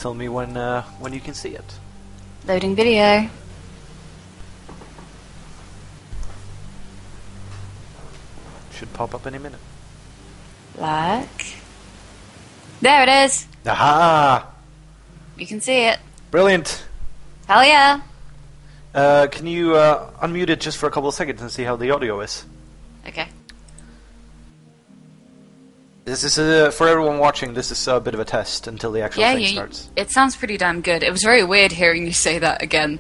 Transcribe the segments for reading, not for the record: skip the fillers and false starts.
tell me when you can see it. Loading video. Should pop up any minute. Like... There it is! Aha! You can see it. Brilliant! Hell yeah! Can you unmute it just for a couple of seconds and see how the audio is? Okay. This is for everyone watching. This is a bit of a test until the actual thing starts. It sounds pretty damn good. It was very weird hearing you say that again.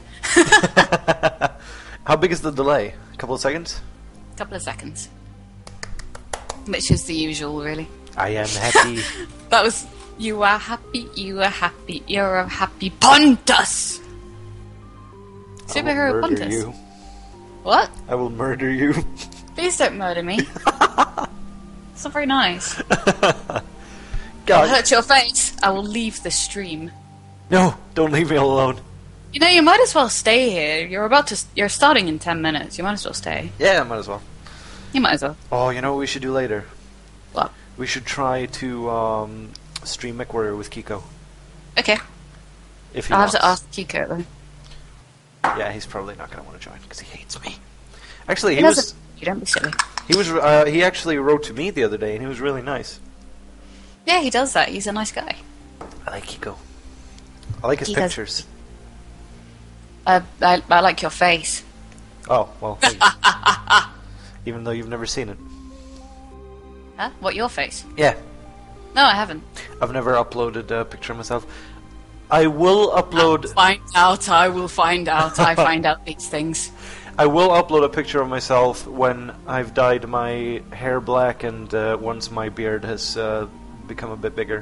How big is the delay? A couple of seconds? A couple of seconds. Which is the usual, really. I am happy. That was... You are happy, you're a happy Pontus! Superhero Pontus. You. What? I will murder you. Please don't murder me. It's not very nice. God. I'll hurt your face. I will leave the stream. No, don't leave me alone. You know, you might as well stay here. You're starting in 10 minutes. You might as well stay. Yeah, I might as well. You might as well. Oh, you know what we should do later? What? We should try to stream Mechwarrior with Kiko. Okay. If he I'll wants. have to ask Kiko though. Yeah, he's probably not going to want to join because he hates me. Actually, You don't be silly. He actually wrote to me the other day, and he was really nice. Yeah, he does that. He's a nice guy. I like Kiko. I like his pictures. I like your face. Oh, well, thank you. Even though you've never seen it. Huh? What, your face? Yeah. No, I haven't. I've never uploaded a picture of myself. I will upload... I will find out. I find out these things. I will upload a picture of myself when I've dyed my hair black and once my beard has become a bit bigger.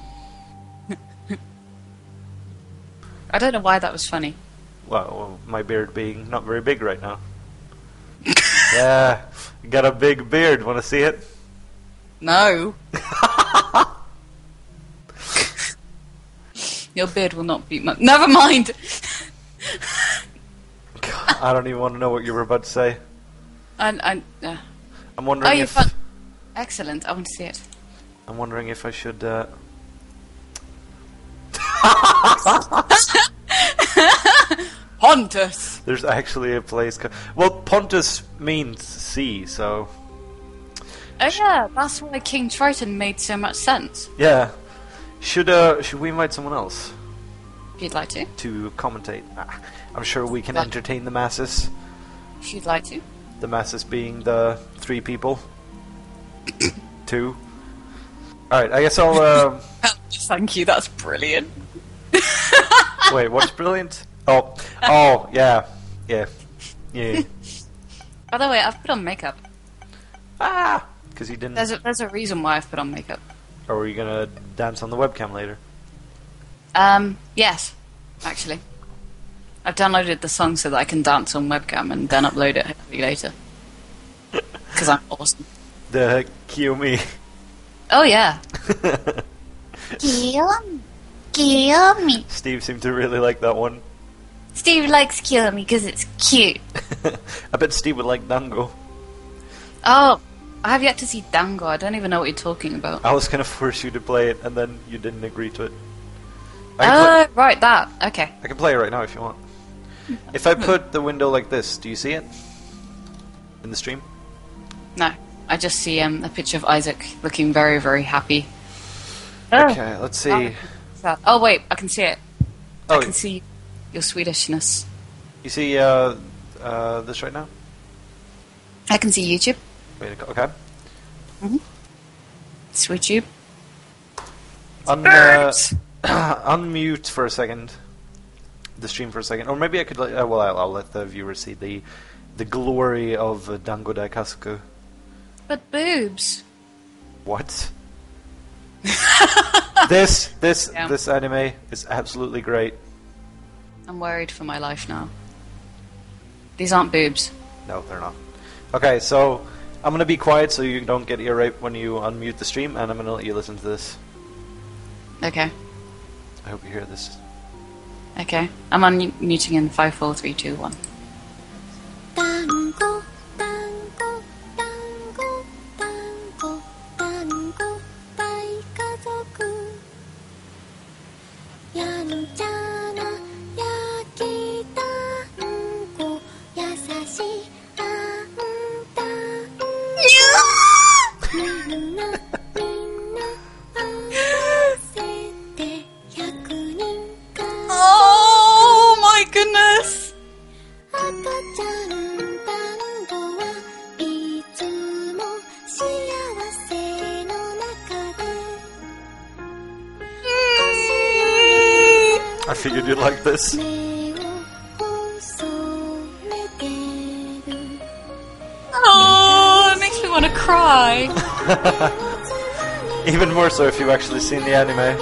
I don't know why that was funny. Well, my beard being not very big right now. Yeah, got a big beard. Want to see it? No. Your beard will not be much. Never mind! God, I don't even want to know what you were about to say. I'm wondering if... Excellent, I want to see it. I'm wondering if I should... Pontus! There's actually a place... Well, Pontus means sea, so... Oh yeah, that's why King Triton made so much sense. Yeah. Should we invite someone else? If you'd like to. To commentate. I'm sure we can entertain the masses. If you'd like to. The masses being the 3 people. 2. Alright, I guess I'll... Thank you, that's brilliant. Wait, what's brilliant? Oh, yeah. Yeah. By the way, I've put on makeup. Ah! Because you didn't... There's a reason why I've put on makeup. Or were you gonna dance on the webcam later? Yes, actually. I've downloaded the song so that I can dance on webcam and then upload it hopefully later. Because I'm awesome. The Kiyomi. Oh yeah. Kiyomi. Steve seemed to really like that one. Steve likes Kiyomi because it's cute. I bet Steve would like Dango. Oh, I have yet to see Dango. I don't even know what you're talking about. I was gonna force you to play it, and then you didn't agree to it. Right, that. Okay. I can play it right now if you want. If I put the window like this, do you see it? In the stream? No, I just see a picture of Isaac looking very, very happy. Okay, let's see. Oh wait, I can see it. Oh, I can see your Swedishness. You see this right now? I can see YouTube. Wait, okay. SweetTube. Unmute for a second. The stream for a second, or maybe I could. Well, I'll let the viewers see the glory of Dango Daikasaku. But boobs. What? This anime is absolutely great. I'm worried for my life now. These aren't boobs. No, they're not. Okay, so I'm gonna be quiet so you don't get ear rape when you unmute the stream, and I'm gonna let you listen to this. Okay. I hope you hear this. Okay. I'm unmuting in 5, 4, 3, 2, 1. Dango, dango, dango, dango, dango, daikazoku. やんちゃな焼きたんこ優しいあんたんこみんな合わせて100人か Oh my goodness! 赤ちゃんバンドはいつも幸せの中で I figured you'd like this. 目を細めてる Oh, it makes me want to cry. Even more so if you've actually seen the anime.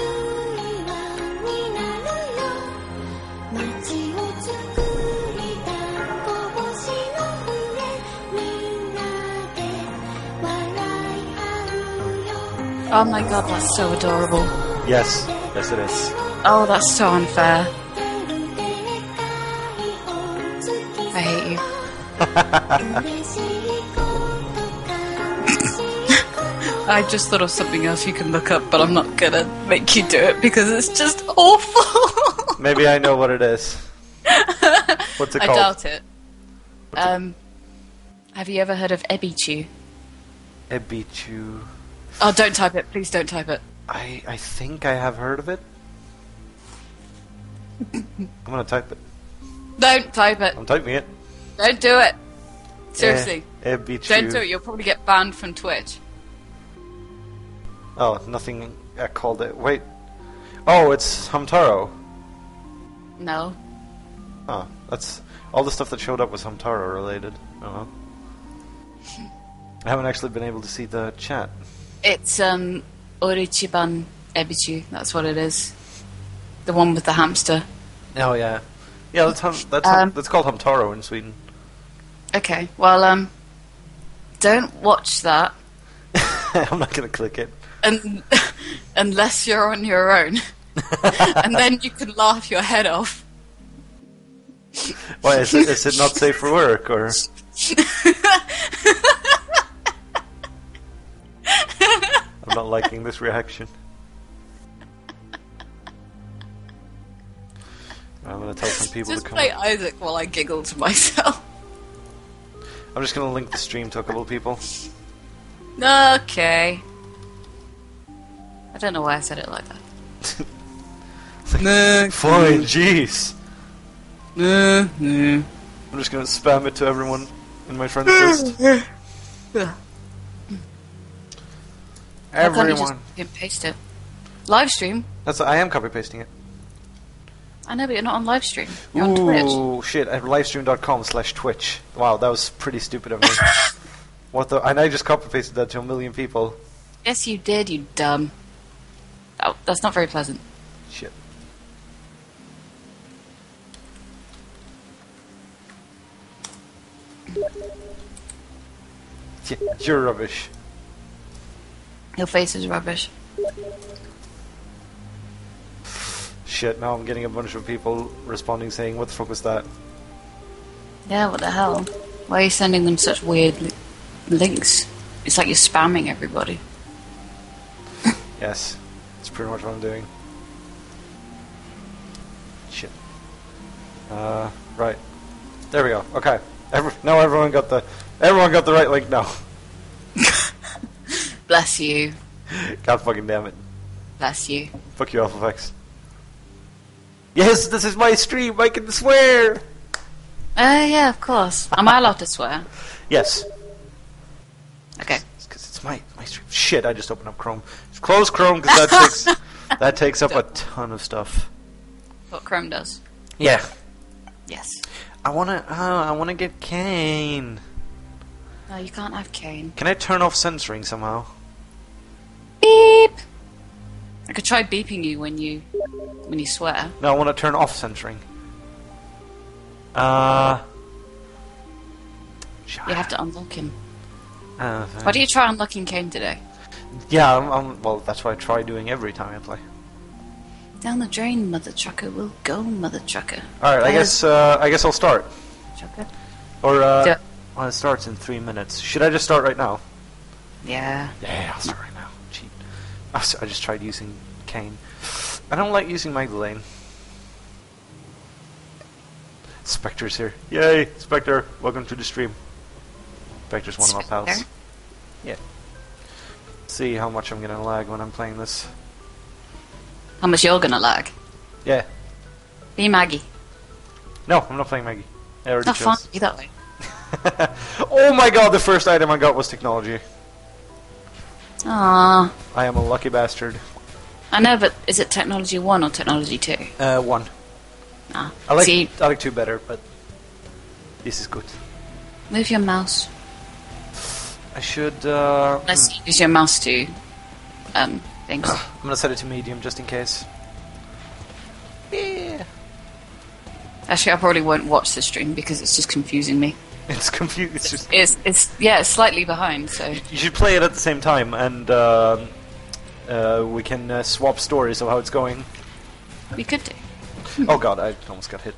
街を作りたこぼしの上みんなで笑い合うよ Oh my god, that's so adorable. Yes, yes it is. Oh, that's so unfair. I hate you. 嬉しいこと悲しいこと I just thought of something else you can look up, but I'm not gonna make you do it because it's just awful. Maybe I know what it is. What's it I called? doubt it. Have you ever heard of Ebichu? Ebichu. Oh, don't type it. Please don't type it. I think I have heard of it. I'm gonna type it. Don't type it. I'm typing it. Don't do it. Seriously. Ebichu. Don't do it. You'll probably get banned from Twitch. Oh, nothing called it. Wait. Oh, it's Hamtaro. No. Oh, that's all the stuff that showed up was Hamtaro related. Oh. I haven't actually been able to see the chat. It's Orichiban Ebichu. That's what it is. The one with the hamster. Oh yeah, yeah. That's called Hamtaro in Sweden. Okay. Well, don't watch that I'm not gonna click it. unless you're on your own, and then you can laugh your head off. Why is it not safe for work or? I'm not liking this reaction. I'm gonna tell some people Just to come. play Isaac while I giggle to myself. I'm just gonna link the stream to a couple of people. Okay. I don't know why I said it like that. Fine, jeez. No. I'm just gonna spam it to everyone in my friends list. Why can't you just Everyone. fucking paste it? Livestream? I am copy pasting it. I know, but you're not on Livestream. You're on Twitch. Ooh, shit! At livestream.com/Twitch. Wow, that was pretty stupid of me. What the? And I just copy pasted that to 1 million people. Yes, you did, you dumb. Oh, that's not very pleasant. Shit. Yeah, you're rubbish. Your face is rubbish. Shit, now I'm getting a bunch of people responding saying, what the fuck was that? Yeah, what the hell? Why are you sending them such weird links? It's like you're spamming everybody. Yes, that's pretty much what I'm doing. Shit. Right. There we go. Okay. Now everyone got the right link now. Bless you. God fucking damn it. Bless you. Fuck you, AlphaFX. Yes, this is my stream. I can swear. Yeah, of course. Am I allowed to swear? Yes. Okay. Because it's my stream. Shit, I just opened up Chrome. Just close Chrome because that takes up a ton of stuff. What Chrome does. Yeah. Yes. I wanna get Kane. No, you can't have Kane. Can I turn off censoring somehow? Beep! I could try beeping you when you swear. No, I want to turn off censoring. You have to unlock him. Why do you try unlocking Kane today? Yeah, well, that's what I try doing every time I play. Down the drain, mother trucker. We'll go, mother trucker. Alright, I guess I'll start. Trucker? Or, Yeah. well, it starts in 3 minutes. Should I just start right now? Yeah. Yeah, I'll start right now. Cheat. I just tried using Kane. I don't like using Magdalene. Spectre's here. Yay, Spectre! Welcome to the stream. Spectre's one of my pals. Spectre? Yeah. See how much I'm gonna lag when I'm playing this. How much you're gonna lag? Yeah. Be Maggie. No, I'm not playing Maggie. I already Not fun. chose. Be that way. Oh my god, the first item I got was technology. Ah, I am a lucky bastard. I know, but is it technology 1 or technology 2? 1. Ah, I like see, 2 better, but this is good. move your mouse. I should. Let's use your mouse to things. I'm gonna set it to medium just in case. Yeah. Actually, I probably won't watch the stream because it's just confusing me. It's confused. It's just. It's it's slightly behind. So You should play it at the same time, and we can swap stories of how it's going. we could do. Oh god, I almost got hit.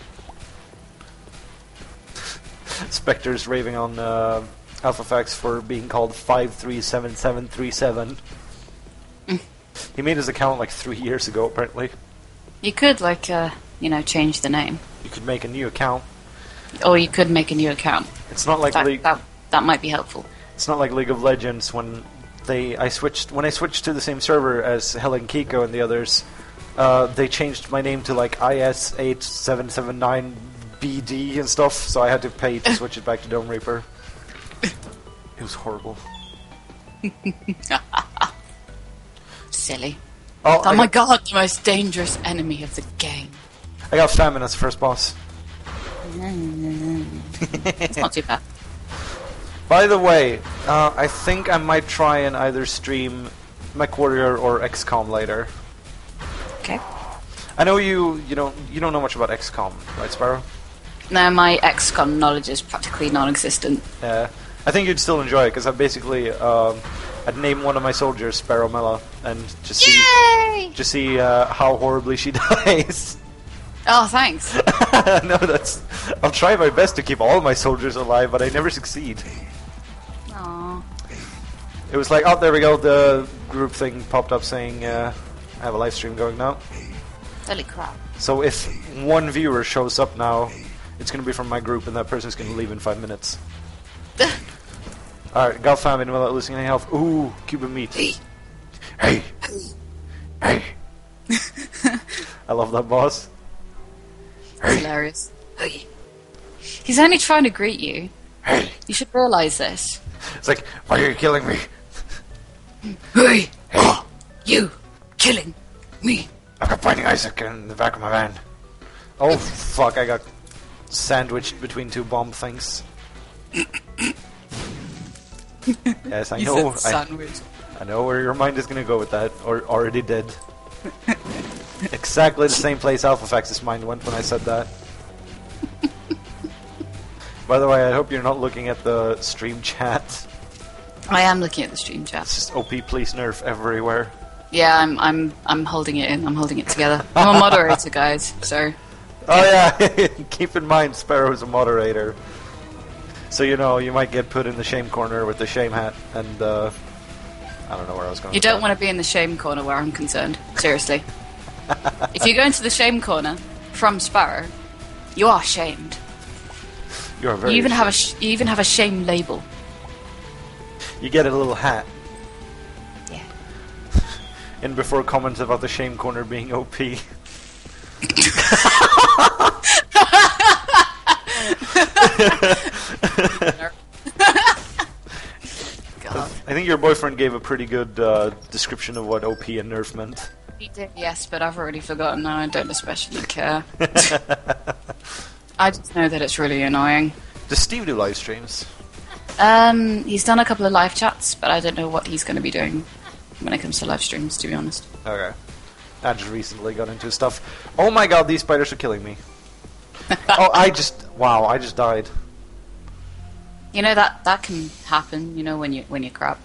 Spectre's raving on AlphaFax for being called 537737. He made his account like 3 years ago, apparently. You could change the name, You could make a new account. or you could make a new account. It's not like That might be helpful. It's not like League of Legends when I switched to the same server as Helen Kiko and the others. They changed my name to like IS8779BD and stuff, so I had to pay to switch it back to DomEReapeR. It was horrible. Silly. Oh Oh my god, the most dangerous enemy of the game. I got Famine as the first boss. It's not too bad. By the way, I think I might try and either stream Mechwarrior or XCOM later. Okay. I know you don't know much about XCOM, right, Sparrow? No, my XCOM knowledge is practically non-existent. Yeah. I think you'd still enjoy it because I basically I'd name one of my soldiers Sparrowmella and just see how horribly she dies. Oh, thanks. No, I'll try my best to keep all my soldiers alive, but I never succeed. Aww. It was like, oh, there we go. The group thing popped up saying I have a live stream going now. Holy crap. So if one viewer shows up now, it's going to be from my group, and that person's going to leave in 5 minutes. Alright, got Famine without losing any health. Ooh, Cuban meat. Hey! Hey! I love that boss. That's hilarious. He's only trying to greet you. Hey! You should realise this. It's like, why are you killing me? Hey! You! Killing me! I've got Binding Isaac in the back of my van. Oh, fuck, I got sandwiched between 2 bomb things. Yes, I know. I know where your mind is going to go with that, or already did. Exactly the same place AlphaFax's mind went when I said that. By the way, I hope you're not looking at the stream chat. I am looking at the stream chat. It's just OP please nerf everywhere. Yeah, I'm holding it in. I'm holding it together. I'm a moderator, guys. So. Oh yeah, keep in mind Sparrow's a moderator. So you might get put in the shame corner with the shame hat, and I don't know where I was going. You don't want to be in the shame corner where I'm concerned. Seriously. If you go into the shame corner from Sparrow, you are shamed. You are very. You even have a shame label. You get a little hat. Yeah. And before comments about the shame corner being OP. God. I think your boyfriend gave a pretty good description of what OP and nerf meant. He did, yes, but I've already forgotten now. I don't especially care. I just know that it's really annoying. Does Steve do live streams? He's done a couple of live chats, but I don't know what he's going to be doing when it comes to live streams, to be honest. Okay. I just recently got into stuff. Oh my god, these spiders are killing me. Oh, I just died. You know that can happen. You know when you crap.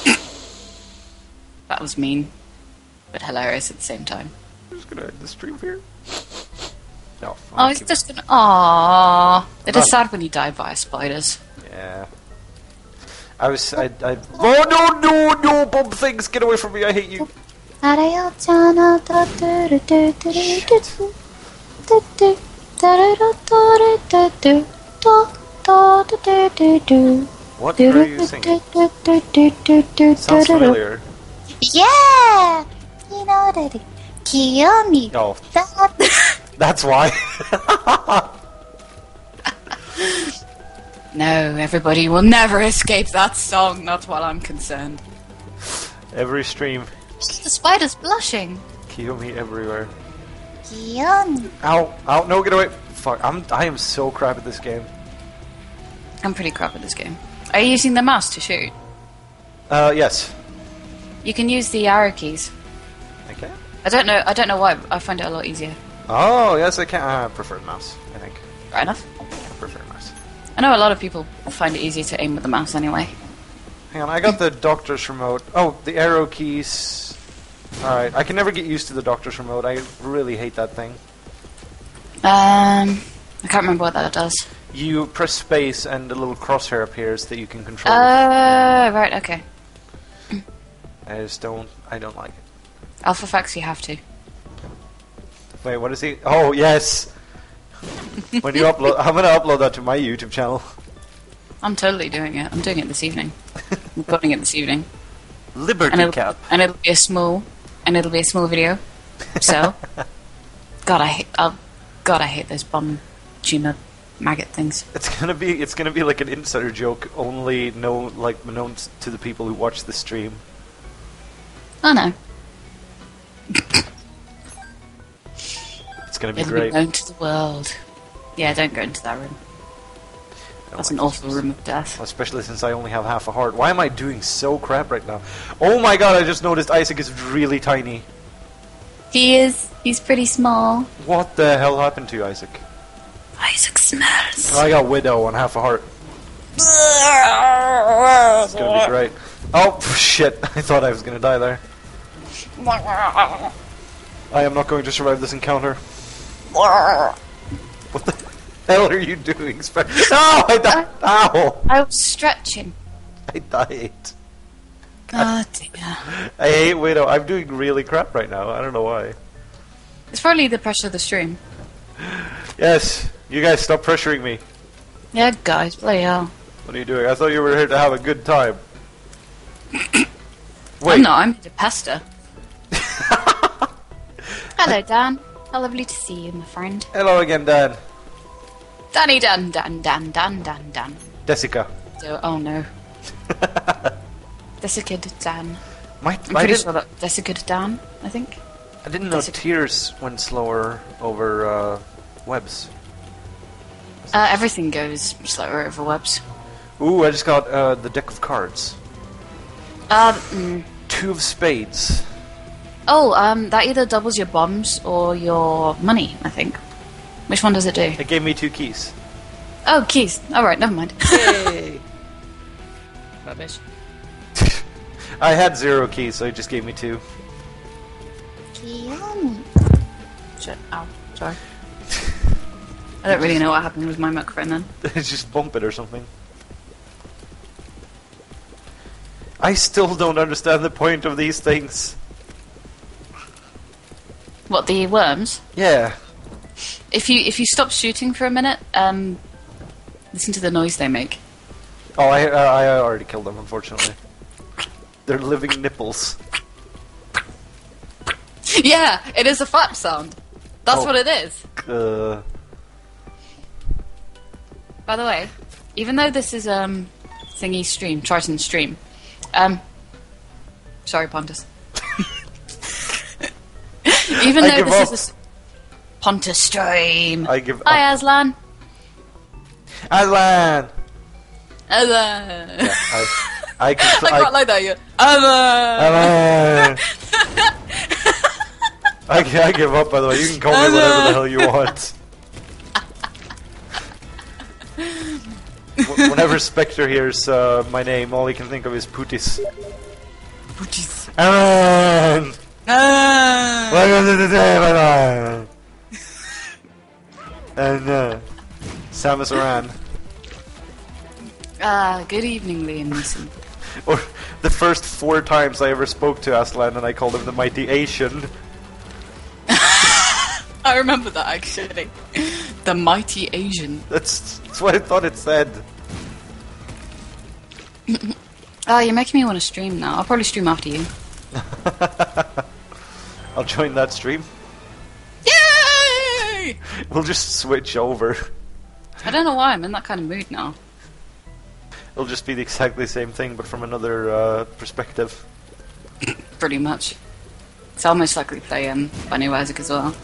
That was mean, but hilarious at the same time. I'm just gonna end the stream here. No. Oh, it's just gonna. Aww. It is sad when you die via spiders. Yeah. Oh no, bomb things! Get away from me! I hate you. What are you singing? Sounds familiar. Yeah! You know that. Kiyomi. Oh, that's why. No, everybody will never escape that song, not while I'm concerned. Every stream. The spider's blushing. Kiyomi everywhere. Kiyomi. Ow! Ow! No, get away! Fuck! I am so crap at this game. I'm pretty crap at this game. Are you using the mouse to shoot? Yes. You can use the arrow keys. Okay. I don't know why, but I find it a lot easier. Oh, yes, I can. I prefer the mouse, I think. Right enough. I prefer the mouse. I know a lot of people find it easier to aim with the mouse anyway. Hang on, I got the doctor's remote. Oh, the arrow keys. Alright, I can never get used to the doctor's remote. I really hate that thing. I can't remember what that does. You press space and a little crosshair appears that you can control. Right, okay. I don't like it. Alpha Fax, you have to. Wait, what is he? Oh, yes! When you upload, I'm gonna upload that to my YouTube channel. I'm totally doing it. I'm doing it this evening. I'm uploading it this evening. Liberty Cap. And it'll be a small video. So, God, I hate those bum tuna maggot things. It's gonna be like an insider joke, only known to the people who watch the stream. Oh no. It's gonna be It'll great. be known to the world. Yeah, don't go into that room. That's an awful room of death. Especially since I only have half a heart. Why am I doing so crap right now? Oh my god, I just noticed Isaac is really tiny. He is. He's pretty small. What the hell happened to you, Isaac? Isaac smells. I got Widow on half a heart. It's gonna be great. Oh, shit. I thought I was gonna die there. I am not going to survive this encounter. What the hell are you doing? No, I died. Ow! I was stretching. I died. Oh dear. I hate Widow. I'm doing really crap right now. I don't know why. It's probably the pressure of the stream. Yes, you guys stop pressuring me. Yeah, guys, bloody hell. What are you doing? I thought you were here to have a good time. Wait. I'm not, I'm here to pester. Hello, Dan. How lovely to see you, my friend. Hello again, Dan. Dan. Jessica. Oh no. Desiccated Dan. I'm I'm pretty sure that Desiccated Dan, I think. I didn't know tears went slower over webs. Everything goes slower over webs. Ooh, I just got the deck of cards. Two of spades. Oh, that either doubles your bombs or your money, I think. Which one does it do? It gave me 2 keys. Oh, keys. Alright, never mind. Yay! Rubbish. I had 0 keys, so it just gave me 2. Kiyomi. Shit. Ow. Sorry. I don't really know what happened with my microphone then. Just bump it or something. I still don't understand the point of these things. What, the worms? Yeah. If you stop shooting for a minute, listen to the noise they make. Oh, I already killed them, unfortunately. They're living nipples. Yeah, it is a fart sound. That's what it is. By the way, even though this is thingy stream, Triton stream, sorry, Pontus. Even though this is a Pontus stream. I give up. Hi, Aslan. Aslan! Aslan. Yeah, I quite like that. You. Aslan. I give up, by the way. You can call me whatever the hell you want. Whenever Spectre hears my name, all he can think of is Putis. Putis. Aaron! Welcome to the day, and Samus Aran. Good evening, Liam Neeson. Or the first 4 times I ever spoke to Aslan and I called him the Mighty Asian. I remember that actually. The Mighty Asian. That's what I thought it said. Oh, you're making me want to stream now. I'll probably stream after you. I'll join that stream. Yay! We'll just switch over. I don't know why I'm in that kind of mood now. It'll just be the exactly same thing, but from another perspective. Pretty much. It's almost like we play Bunny Isaac as well.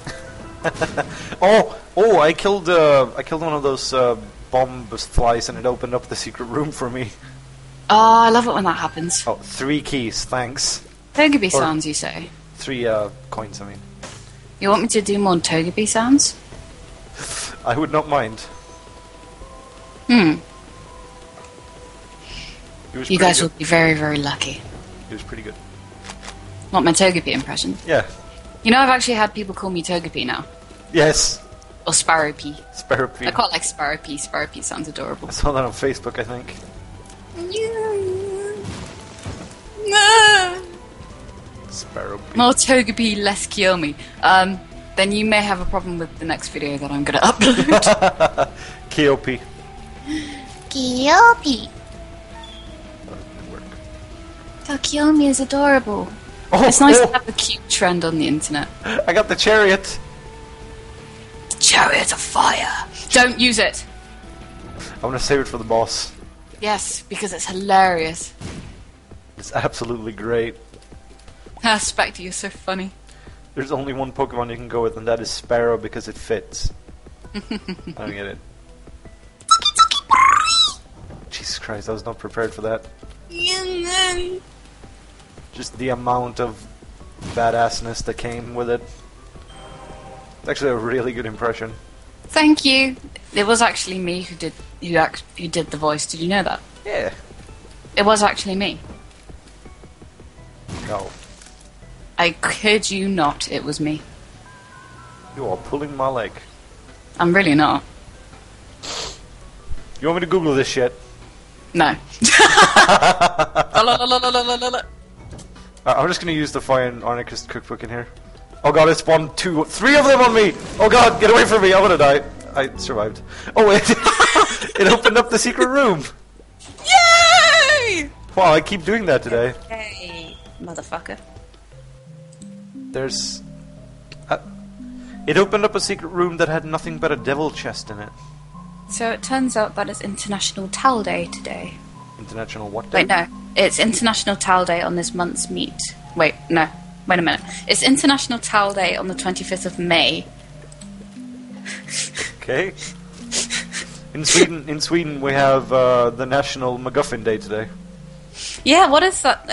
Oh! I killed one of those bomb flies, and it opened up the secret room for me. Oh, I love it when that happens. Oh, 3 keys, thanks. Togepi sounds, you say? 3 coins, I mean. You want me to do more Togepi sounds? I would not mind. You It was guys pretty will be very, very lucky. good. It was pretty good. Want my Togepi impression? Yeah. You know, I've actually had people call me Togepi now. Yes. Or Sparrowpea. Sparrowpea. I quite like Sparrowpea. Sparrowpea sounds adorable. I saw that on Facebook, I think. Sparrowpea. More Togepi, less Kiyomi. Then you may have a problem with the next video that I'm going to upload. Kyopi. Kiyopi. Work. Oh, Kiyomi is adorable. Oh, It's nice to have a cute trend on the internet. I got the chariot. Chariot of fire. Don't use it. I want to save it for the boss. Yes, because it's hilarious. It's absolutely great. Spectre, you're so funny. There's only one Pokemon you can go with, and that is Sparrow because it fits. I don't get it. Jesus Christ, I was not prepared for that. Just the amount of badassness that came with it. It's actually a really good impression. Thank you. It was actually me who did the voice. Did you know that? Yeah. It was actually me. No. I kid you not, it was me. You are pulling my leg. I'm really not. You want me to Google this shit? No. I'm just gonna use the Fire and Arnicus cookbook in here. Oh god, it spawned 3 of them on me! Oh god, get away from me, I'm gonna die. I survived. Oh wait, it opened up the secret room! Yay! Wow, I keep doing that today. Hey, motherfucker. There's... it opened up a secret room that had nothing but a devil chest in it. So it turns out that it's International Towel Day today. International what day? Wait, no. It's International Towel Day on this month's meet. Wait, no. Wait a minute. It's International Towel Day on the 25th of May. Okay. In Sweden we have the National MacGuffin Day today. Yeah, what is that?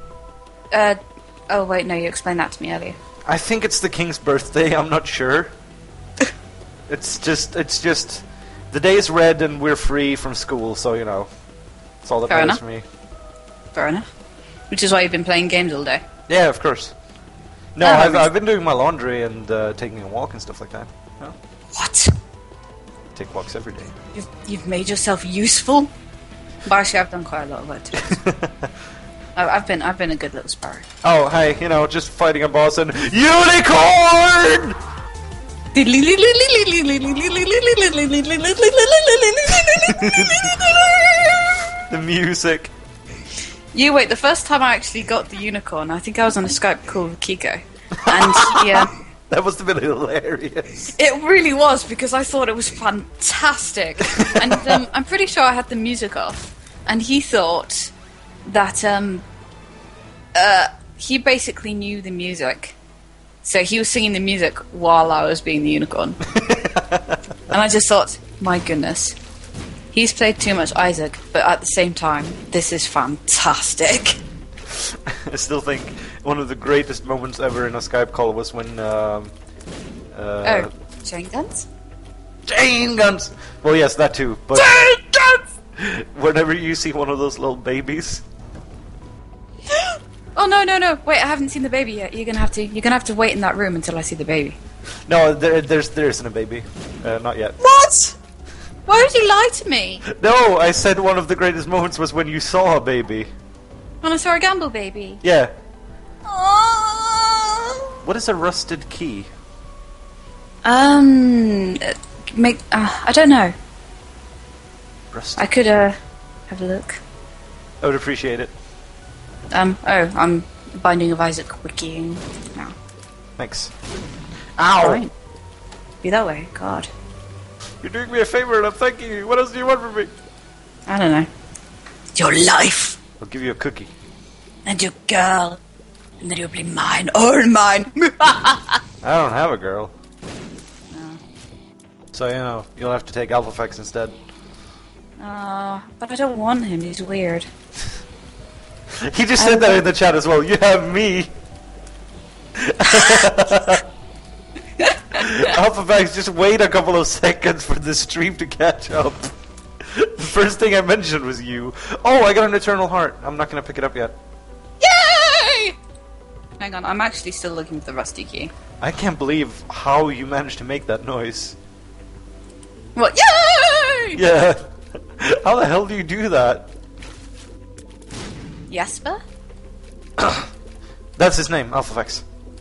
Oh wait, no, you explained that to me earlier. I think it's the king's birthday, I'm not sure. It's just the day is red and we're free from school, so you know. That's all that Fair matters enough. for me. Fair enough. Which is why you've been playing games all day. Yeah, of course. No, I've been doing my laundry and taking a walk and stuff like that. No? What? Take walks every day. You've made yourself useful? But actually, I've done quite a lot of it too. I've been a good little sparrow. Oh, hey, you know, just fighting a boss and unicorn! The music. You wait, the first time I actually got the unicorn, I think I was on a Skype call with Kiko. And he, That must have been hilarious. it really was, because I thought it was fantastic. And I'm pretty sure I had the music off. And he thought that he basically knew the music. So he was singing the music while I was being the unicorn. And I just thought, my goodness. He's played too much Isaac, but at the same time, this is fantastic. I still think one of the greatest moments ever in a Skype call was when... chain guns? Chain guns! Well, yes, that too, but... Chain guns! Whenever you see one of those little babies... Oh no! Wait, I haven't seen the baby yet. You're gonna have to wait in that room until I see the baby. No, there isn't a baby. Not yet. What? Why would you lie to me? No, I said one of the greatest moments was when you saw a baby. Monosaur Gamble baby. Yeah. Oh. What is a rusted key? I don't know. Rusted. I could have a look. I would appreciate it. I'm Binding of Isaac wikiing now. Thanks. Ow! Fine. Be that way, God. You're doing me a favor and I'm thanking you. What else do you want from me? I don't know. Your life! I'll give you a cookie. And your girl. And then you'll be mine. All mine! I don't have a girl. No. So, you'll have to take Alphafax instead. But I don't want him, he's weird. He just said that in the chat as well. You have me. Alphafax, just wait a couple of seconds for the stream to catch up. The first thing I mentioned was you. Oh, I got an Eternal Heart. I'm not going to pick it up yet. Yay! Hang on, I'm actually still looking for the rusty key. I can't believe how you managed to make that noise. What? Yay! Yeah. How the hell do you do that? Jesper? That's his name, Alphafax.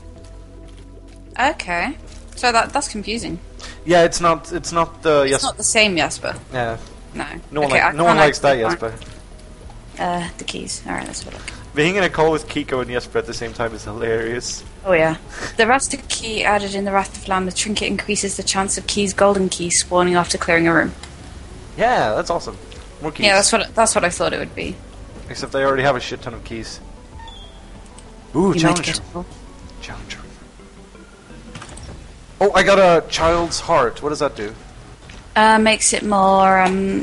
Okay. So that's confusing. Yeah, it's not the It's not the same Jesper. Yeah. No. No one, Okay, no one likes that actually Jesper. find, the keys. Alright, let's have a look. Being in a call with Kiko and Jesper at the same time is hilarious. Oh yeah. The rustic key added in the Wrath of Lamb, the trinket increases the chance of Key's golden key spawning after clearing a room. Yeah, that's awesome. More keys. Yeah, that's what I thought it would be. Except they already have a shit ton of keys. Ooh, You might challenge get room. it all. Challenge room. Oh, I got a child's heart. What does that do? Makes it more,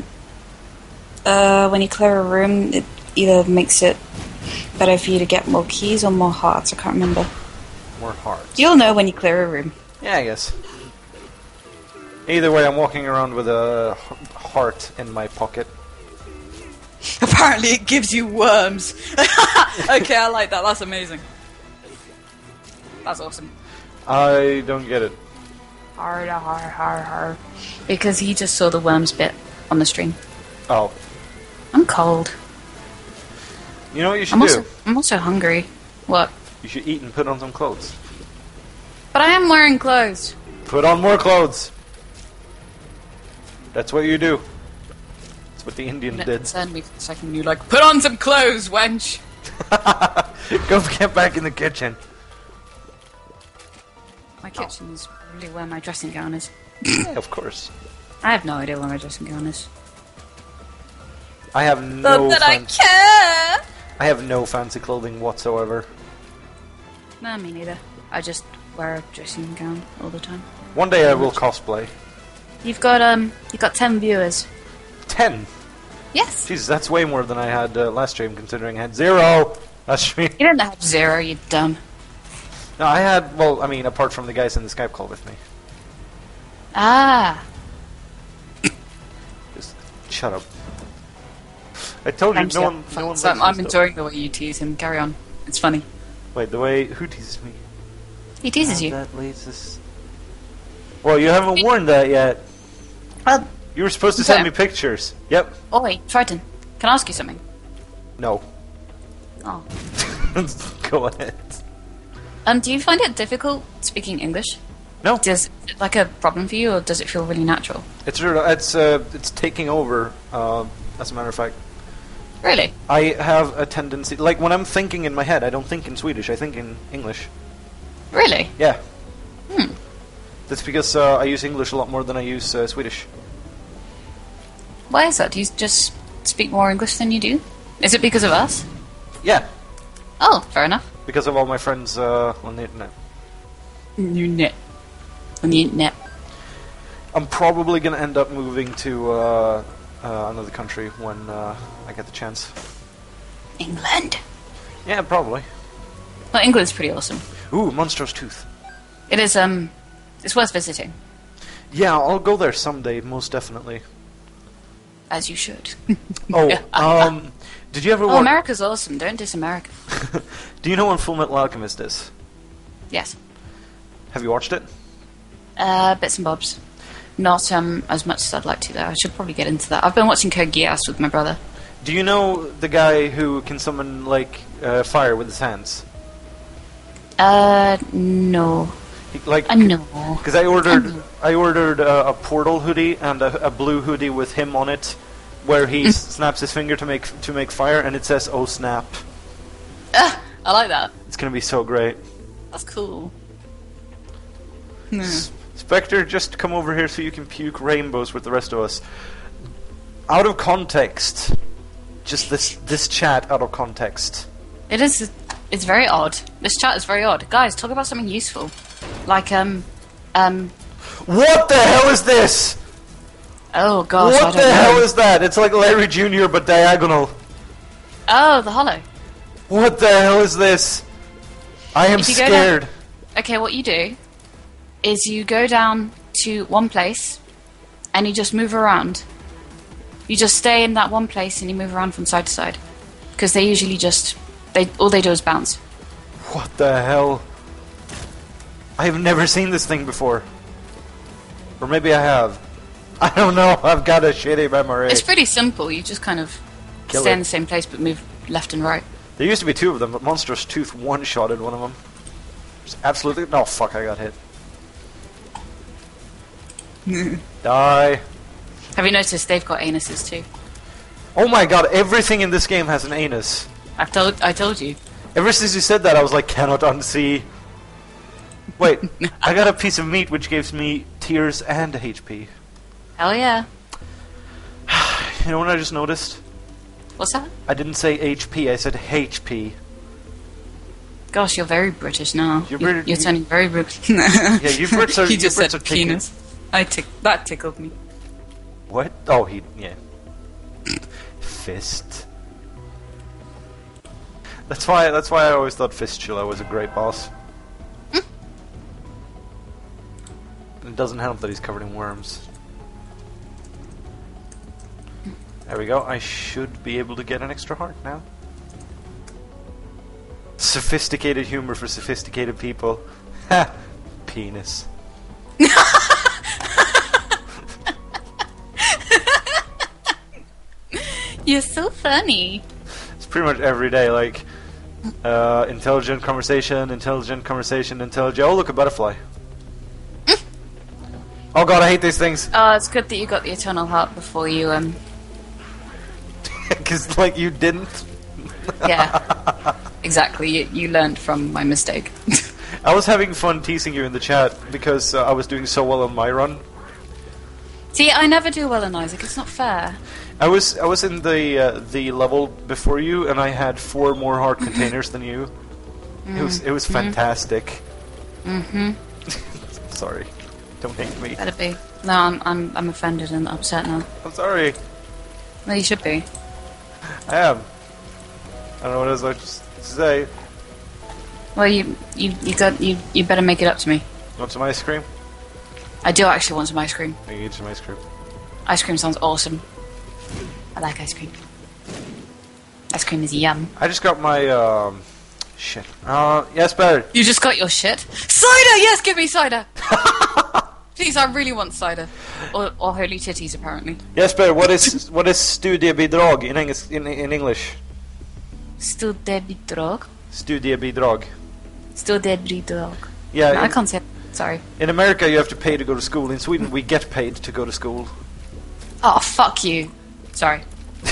when you clear a room, it either makes it better for you to get more keys or more hearts, I can't remember. More hearts. You'll know when you clear a room. Yeah, I guess. Either way, I'm walking around with a heart in my pocket. Apparently it gives you worms. Okay, I like that, that's amazing. That's awesome. I don't get it. Har, har, har, har. Because he just saw the worms bit on the stream. Oh. I'm cold. You know what you should do? I'm also hungry. What? You should eat and put on some clothes. But I am wearing clothes. Put on more clothes. That's what you do. That's what the Indian It did. concerned me for a second. You're like, put on some clothes, wench. Go get back in the kitchen. My kitchen is really where my dressing gown is. Yeah, of course. I have no idea where my dressing gown is. I have no But I fancy. care. I have no fancy clothing whatsoever. No, me neither. I just wear a dressing gown all the time. One day I will cosplay. You've got 10 viewers. 10. Yes. Jesus, that's way more than I had last stream, considering I had 0 last stream. You didn't have 0, you dumb. No, I had, well, I mean, apart from the guys in the Skype call with me. Ah. Just shut up. I told Thanks, you, yeah. no one So likes I'm this enjoying the way you tease him. Carry on. It's funny. stuff. Wait, the way, who teases me? He teases you. That leads us... Well, you haven't worn that yet. Well, You were supposed to Okay. send me pictures. Yep. oi, Triton. Can I ask you something? No. Oh. Go ahead. Do you find it difficult speaking English? No. Does it like a problem for you, or does it feel really natural? It's taking over, as a matter of fact. Really? I have a tendency, like when I'm thinking in my head, I don't think in Swedish, I think in English. Really? Yeah. Hmm. That's because I use English a lot more than I use Swedish. Why is that? Do you just speak more English than you do? Is it because of us? Yeah, Oh, fair enough. because of all my friends on the internet. On the internet. I'm probably going to end up moving to another country when I get the chance. England. Yeah, probably. Well, England's pretty awesome. Ooh, Monstrous Tooth. It is, it's worth visiting. Yeah, I'll go there someday, most definitely. As you should. Oh, did you ever Oh, watch... America's awesome. Don't diss America. Do you know when Full Metal Alchemist is? Yes. Have you watched it? Bits and bobs. Not as much as I'd like to, though. I should probably get into that. I've been watching Code Geass with my brother. Do you know the guy who can summon like fire with his hands? No. Like No. because I ordered a portal hoodie and a blue hoodie with him on it, where he snaps his finger to make fire, and it says "Oh snap." I like that. It's gonna be so great. That's cool. Spectre, just come over here so you can puke rainbows with the rest of us. Out of context, just this chat out of context. It is. It's very odd. This chat is very odd. Guys, talk about something useful. Like What the hell is this? Oh gosh, What I don't the know. hell is that? It's like Larry Jr. but diagonal. Oh, the hollow. What the hell is this? I am If you go scared. Okay, what you do is you go down to one place and you just move around. You just stay in that one place and you move around from side to side. Because they usually just... all they do is bounce. What the hell? I have never seen this thing before. Or maybe I have. I don't know. I've got a shitty memory. It's pretty simple. You just kind of Kill stay it. in the same place but move left and right. There used to be two of them, but Monstrous Tooth one-shotted one of them. Just absolutely... No, fuck, I got hit. Die. Have you noticed they've got anuses too? Oh my god, everything in this game has an anus. I told you. Ever since you said that, I was like, cannot unsee. Wait, I got a piece of meat which gives me tears and HP. Hell yeah. You know what I just noticed? What's that? I didn't say HP, I said HP. Gosh, you're very British now. You're You're turning very British. Yeah, you Brits are... He just you Brits said are taking- penis. That tickled me. What? Oh, yeah. Fist. That's why I always thought Fistula was a great boss. It doesn't help that he's covered in worms. There we go. I should be able to get an extra heart now. Sophisticated humor for sophisticated people. Ha! Penis. You're so funny. It's pretty much every day, like intelligent conversation, oh look, a butterfly. Oh god, I hate these things. Oh, it's good that you got the eternal heart before you Because like you didn't. yeah. Exactly. You learned from my mistake. I was having fun teasing you in the chat because I was doing so well on my run. See, I never do well in Isaac. It's not fair. I was in the level before you, and I had 4 more heart containers than you. It was fantastic. Sorry, don't hate me. Better be. No, I'm offended and upset now. I'm sorry. No, you should be. I am. I don't know what else I just say. Well, you better make it up to me. You want some ice cream? I do actually want some ice cream. I can get some ice cream. Ice cream sounds awesome. I like ice cream. Ice cream is yum. I just got my shit. Yes, better. You just got your shit? Cider! Yes, give me cider! Please, I really want cider. Or holy titties, apparently. Yes, better. What is studiebidrag in English? Studiebidrag? Studiebidrag. Studiebidrag. Yeah. No, I can't say it. Sorry. In America, you have to pay to go to school. In Sweden, we get paid to go to school. Oh, fuck you. Sorry.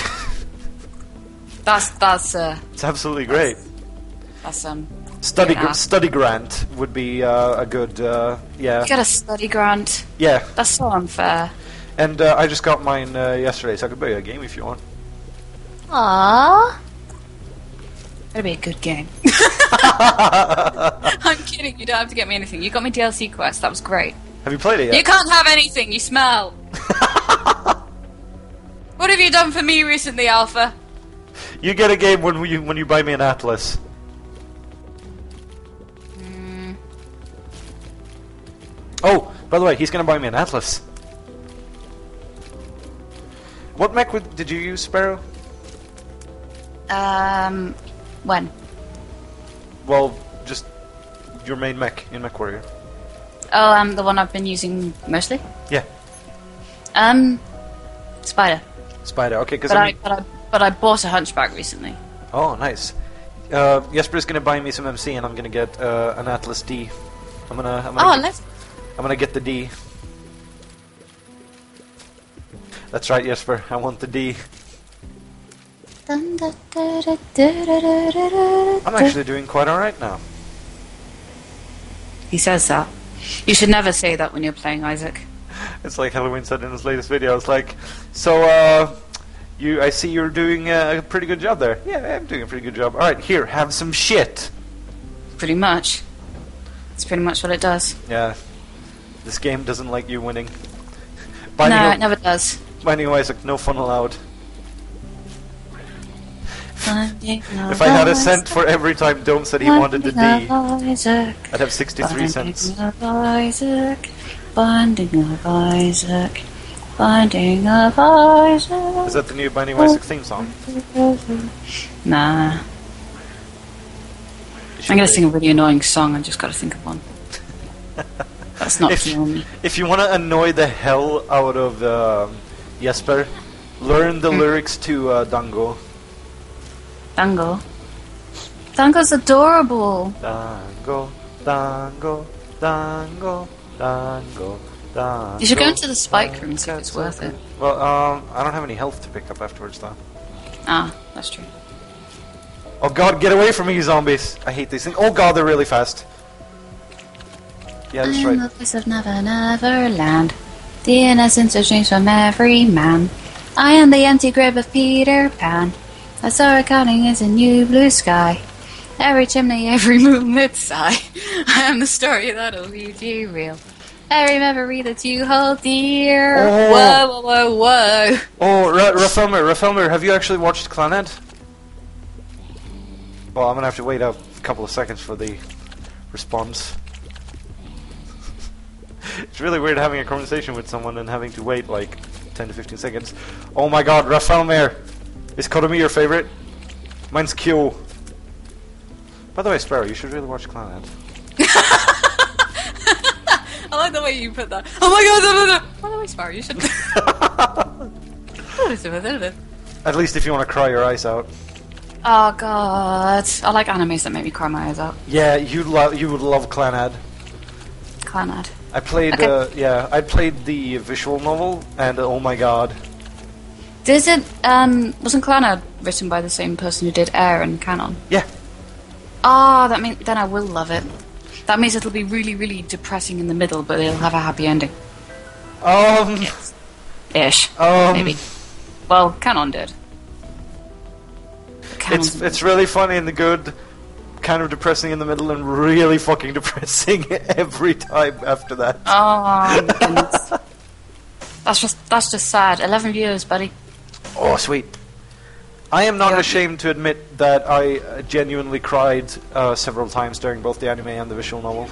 That's It's absolutely great. That's Study grant would be a good yeah. You get a study grant. Yeah. That's so unfair. And I just got mine yesterday, so I could buy you a game if you want. Aww. That'd be a good game. I'm kidding. You don't have to get me anything. You got me DLC quest. That was great. Have you played it yet? You can't have anything. You smell. What have you done for me recently, Alpha? You get a game when you buy me an Atlas. Oh, by the way, he's gonna buy me an Atlas. What mech did you use, Sparrow? When? Well, just your main mech in Mechwarrior. Oh, the one I've been using mostly. Yeah. Spider. Spider. Okay, because But But I bought a Hunchback recently. Oh, nice. Jesper's gonna buy me some MC, and I'm gonna get an Atlas D. I'm gonna get the D. That's right, Jesper. I want the D. I'm actually doing quite alright now. He says that. You should never say that when you're playing Isaac. It's like Halloween said in his latest video. It's like, so, I see you're doing a pretty good job there. Yeah, I'm doing a pretty good job. Alright, here, have some shit. Pretty much. That's pretty much what it does. Yeah. This game doesn't like you winning. No, it never does. Binding of Isaac, no fun allowed. If I had a cent for every time Dome said he wanted the D, I'd have 63 cents. Binding of Isaac, Binding of Isaac, Binding of Isaac. Is that the new Binding of Isaac theme song? Nah. I'm gonna sing a really annoying song, I just gotta think of one. That's not killing me. If you want to annoy the hell out of Jesper, learn the lyrics to Dango. Dango? Dango's adorable! Dango, Dango, Dango, Dango, Dango. You should go into the spike room and see if it's worth it. Well, I don't have any health to pick up afterwards, though. Ah, that's true. Oh god, get away from me, you zombies! I hate these things. Oh god, they're really fast. Yeah, that's I am right. the voice of Never Never Land, the innocence of dreams from every man. I am the empty grave of Peter Pan. I saw a counting is a new blue sky. Every chimney, every moonlit sigh. I am the story that'll leave you real. Every memory that you hold dear. Oh. Whoa, whoa, whoa, whoa. Oh, Rafelmer, have you actually watched Clannad? Well, I'm gonna have to wait a couple of seconds for the response. It's really weird having a conversation with someone and having to wait like 10 to 15 seconds. Oh my god, Rafelmer! Is Kodomi your favorite? Mine's Q. By the way, Sparrow, you should really watch Clannad. I like the way you put that. Oh my god, by the way, Sparrow, you should... At least if you want to cry your eyes out. Oh god. I like animes that make me cry my eyes out. Yeah, you would love Clannad. Clannad. I played, Okay. I played the visual novel, and oh my god. Wasn't Clannad written by the same person who did Air and Canon? Yeah. Ah, that means then I will love it. That means it'll be really, really depressing in the middle, but it'll have a happy ending. Ish. Maybe. Well, Canon did. It's really funny in the good, kind of depressing in the middle, and really fucking depressing every time after that. Oh my goodness. That's just sad. 11 views, buddy. Oh, sweet. I am not ashamed to admit that I genuinely cried several times during both the anime and the visual novel.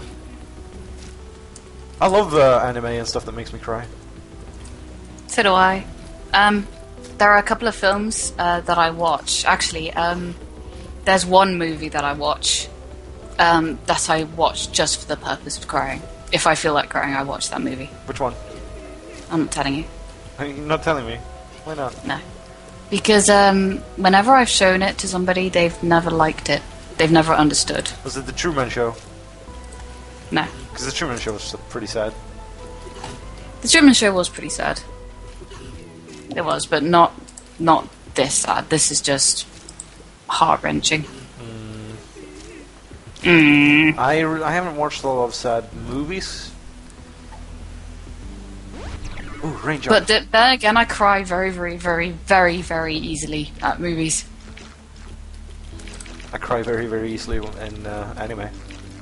I love anime and stuff that makes me cry. So do I. There are a couple of films that I watch. Actually, there's one movie that I watch that I watch just for the purpose of crying. If I feel like crying, I watch that movie. Which one? I'm not telling you. You're not telling me. Why not? No. Because whenever I've shown it to somebody, they've never liked it. They've never understood. Was it The Truman Show? No. Because The Truman Show was pretty sad. The Truman Show was pretty sad. It was, but not this sad. This is just heart-wrenching. I haven't watched a lot of sad movies. Ooh, Ranger. But then again, I cry very, very, very, very, very easily at movies. I cry very, very easily in anime.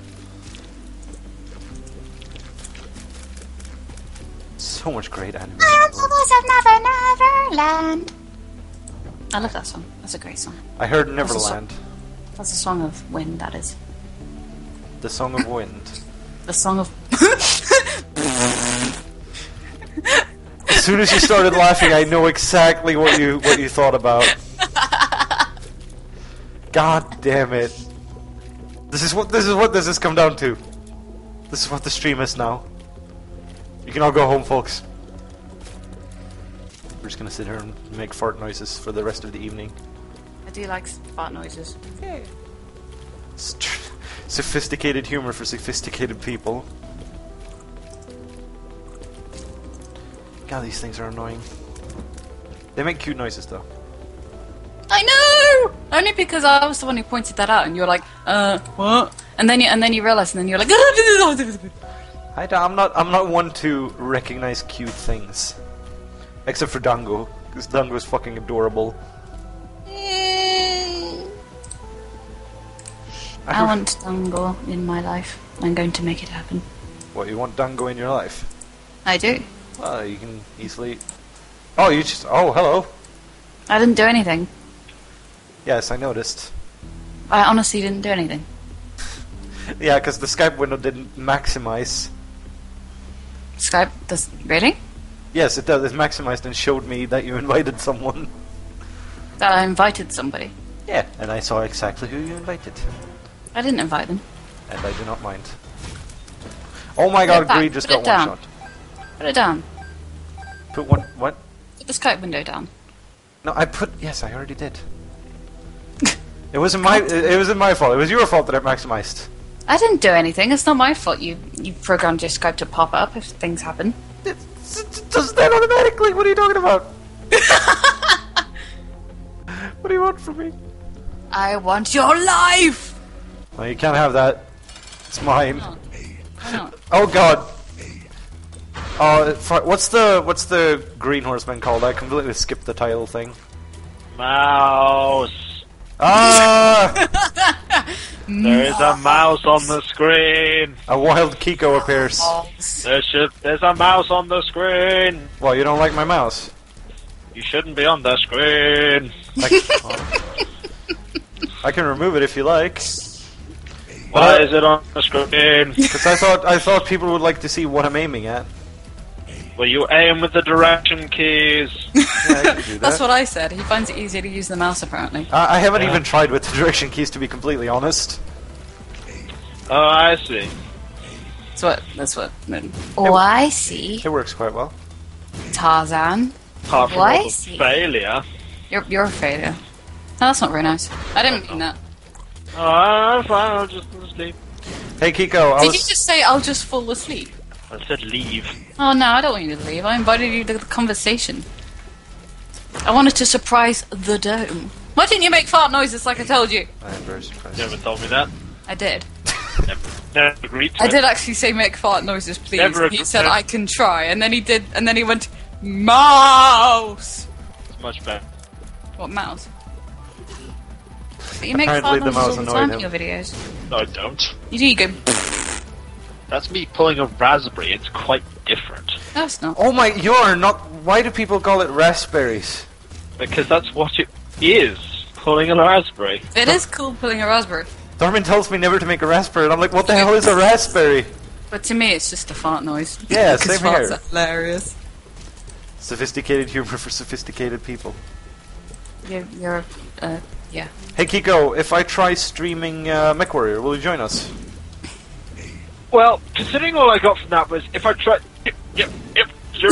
So much great anime. I am the voice of Never Neverland. I love that song. That's a great song. I heard Neverland. That's a song of wind, that is. The Song of Wind. The song of... As soon as you started laughing, I know exactly what you thought about. God damn it! This is what this has come down to. This is what the stream is now. You can all go home, folks. We're just gonna sit here and make fart noises for the rest of the evening. I do like fart noises. Sophisticated humor for sophisticated people. God, these things are annoying. They make cute noises, though. I know! Only because I was the one who pointed that out, and you were like, what? And then you realised, and then you're like, I'm not one to recognize cute things. Except for Dango, because Dango is fucking adorable. I want Dango in my life. I'm going to make it happen. What, you want Dango in your life? I do. Well, you can easily... Oh, you just... Oh, hello. I didn't do anything. Yes, I noticed. I honestly didn't do anything. Yeah, because the Skype window didn't maximize. Skype does... Really? Yes, it does. It maximized and showed me that you invited someone. That I invited somebody. Yeah, and I saw exactly who you invited. I didn't invite them. And I do not mind. Oh my god, Greed just got one shot. Put it down. Put one... What? Put the Skype window down. No, I put... Yes, I already did. It wasn't my... It wasn't my fault. It was your fault that I maximized. I didn't do anything. It's not my fault. You programmed your Skype to pop up if things happen. It does that automatically. What are you talking about? What do you want from me? I want your life! Well, you can't have that. It's mine. Why not? Oh god. What's the Green Horseman called? I completely skipped the title thing. Mouse. Ah! There is a mouse on the screen. A wild Kiko appears. There's a mouse on the screen. Well, you don't like my mouse? You shouldn't be on the screen. I can remove it if you like. Why is it on the screen? Because I thought people would like to see what I'm aiming at. Well, you aim with the direction keys. Yeah, I can do that. That's what I said. He finds it easier to use the mouse, apparently. I haven't even tried with the direction keys, to be completely honest. Oh, I see. That's what. Oh, I see. It works quite well. Tarzan. Apart from Oh, I all the see. failure. You're a failure. No, that's not very nice. I didn't mean that. Oh, fine. I'll just leave. Hey Kiko, Did you just say I'll just fall asleep? I said leave. Oh no, I don't want you to leave. I invited you to the conversation. I wanted to surprise the dome. Why didn't you make fart noises like I told you? I am very surprised. You never told me that. I did. Never agreed to I it. did actually say make fart noises, please. Never He said agreed. I can try, and then he did, and then he went mouse. It's much better. What mouse? But you make Apparently fart the noises mouse all the annoyed time him. in your videos. No, I don't. You do. You go. That's me pulling a raspberry. It's quite different. No, it's not. Oh my, you're not... Why do people call it raspberries? Because that's what it is. Pulling a raspberry. It is cool pulling a raspberry, Darwin tells me never to make a raspberry, and I'm like, what the hell is a raspberry? but to me it's just a fart noise. Yeah, Because same farts here. are hilarious. Sophisticated humor for sophisticated people. You're yeah. Hey Kiko, if I try streaming Mechwarrior, will you join us? Well, considering all I got from that was if I try. Yep. Sure.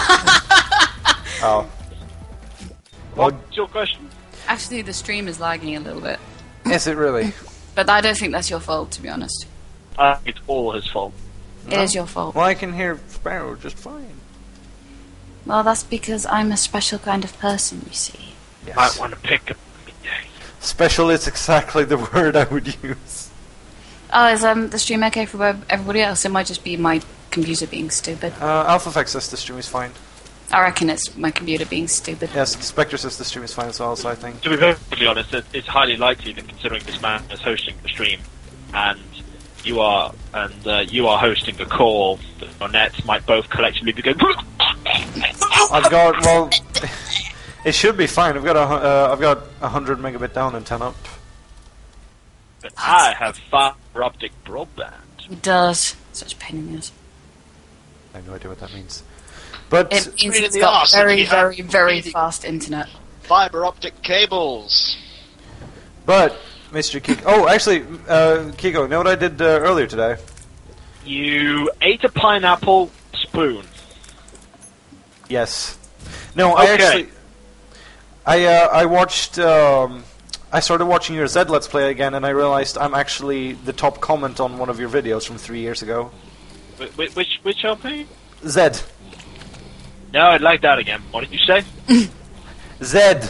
Oh. Well, What's your question? Actually, the stream is lagging a little bit, is it really? but I don't think that's your fault, to be honest. It's all his fault. It is your fault. Well, I can hear Sparrow just fine. Well, that's because I'm a special kind of person, you see. Yes. I want to pick up. Special is exactly the word I would use. Oh, is the stream okay for everybody else? It might just be my computer being stupid. AlphaFX says the stream is fine. I reckon it's my computer being stupid. Yes, Spectre says the stream is fine as well, so I think. To be perfectly honest, it's highly likely that considering this man is hosting the stream, and you are hosting a call, that your nets might both collectively be going. I've got, well, it should be fine. I've got 100 megabit down and 10 up. But I have fiber optic broadband. It does. Such a pain in the ass. I have no idea what that means. But It means Pain in it's the got arse very, if you have very, very really- fast internet. Fiber optic cables. Mr. Kiko, oh, actually, Kiko, you know what I did earlier today? You ate a pineapple spoon. Yes. No, Okay. I watched. I started watching your Zed Let's Play again, and I realized I'm actually the top comment on one of your videos from 3 years ago. Which LP? Zed. No, I'd like that again. What did you say? Zed.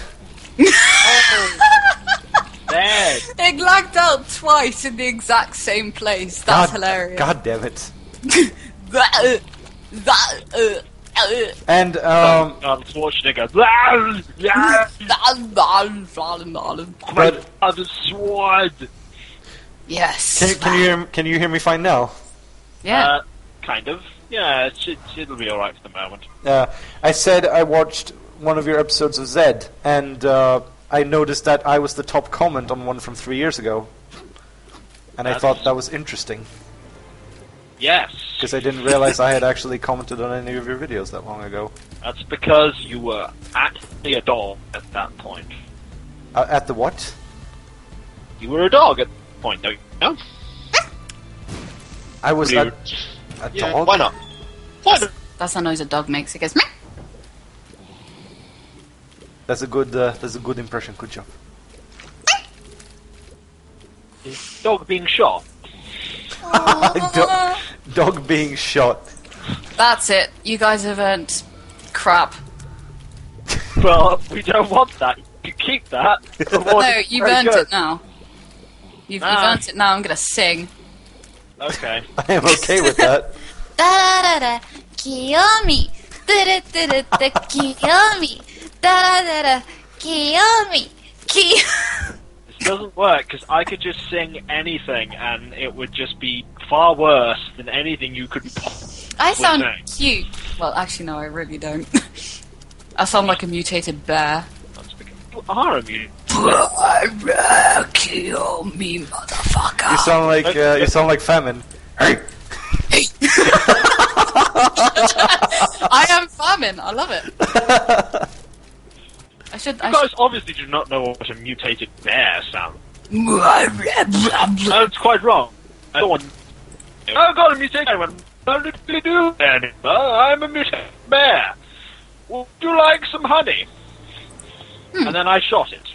There. It lagged out twice in the exact same place. That's hilarious. God damn it. And Arnold Schwarzenegger. but The sword. Yes. can you hear me fine now? Yeah. Kind of. Yeah, it'll be alright for the moment. I said I watched one of your episodes of Zed, and I noticed that I was the top comment on one from 3 years ago, and I thought that was interesting Yes. because I didn't realize I had actually commented on any of your videos that long ago. That's because you were actually a dog at that point. At the what? You were a dog at that point, don't you know? I was Weird. a Yeah, dog. why not? Why not? That's the noise a dog makes. It goes, meh. That's a good impression. Good job. Is dog being shot? Dog being shot. That's it. You guys have earned crap. Well, we don't want that. You keep that. No, you've earned it now. You've earned it now. I'm gonna sing. Okay. I am okay with that. Da da da, Kiyomi. Da da da da, Kiyomi. Da da da, Kiyomi. This doesn't work because I could just sing anything and it would just be far worse than anything you could I sound sing. cute. Well, actually, no, I really don't. I sound like a mutated bear. That's because you are a mutant. Kill me, motherfucker. You sound like Famine. Hey. I am famine. I love it. You guys obviously do not know what a mutated bear sounds. No, it's quite wrong. I don't want. I've got a mutated. I went. I don't really do anymore. I'm a mutated bear. Would you like some honey? And then I shot it.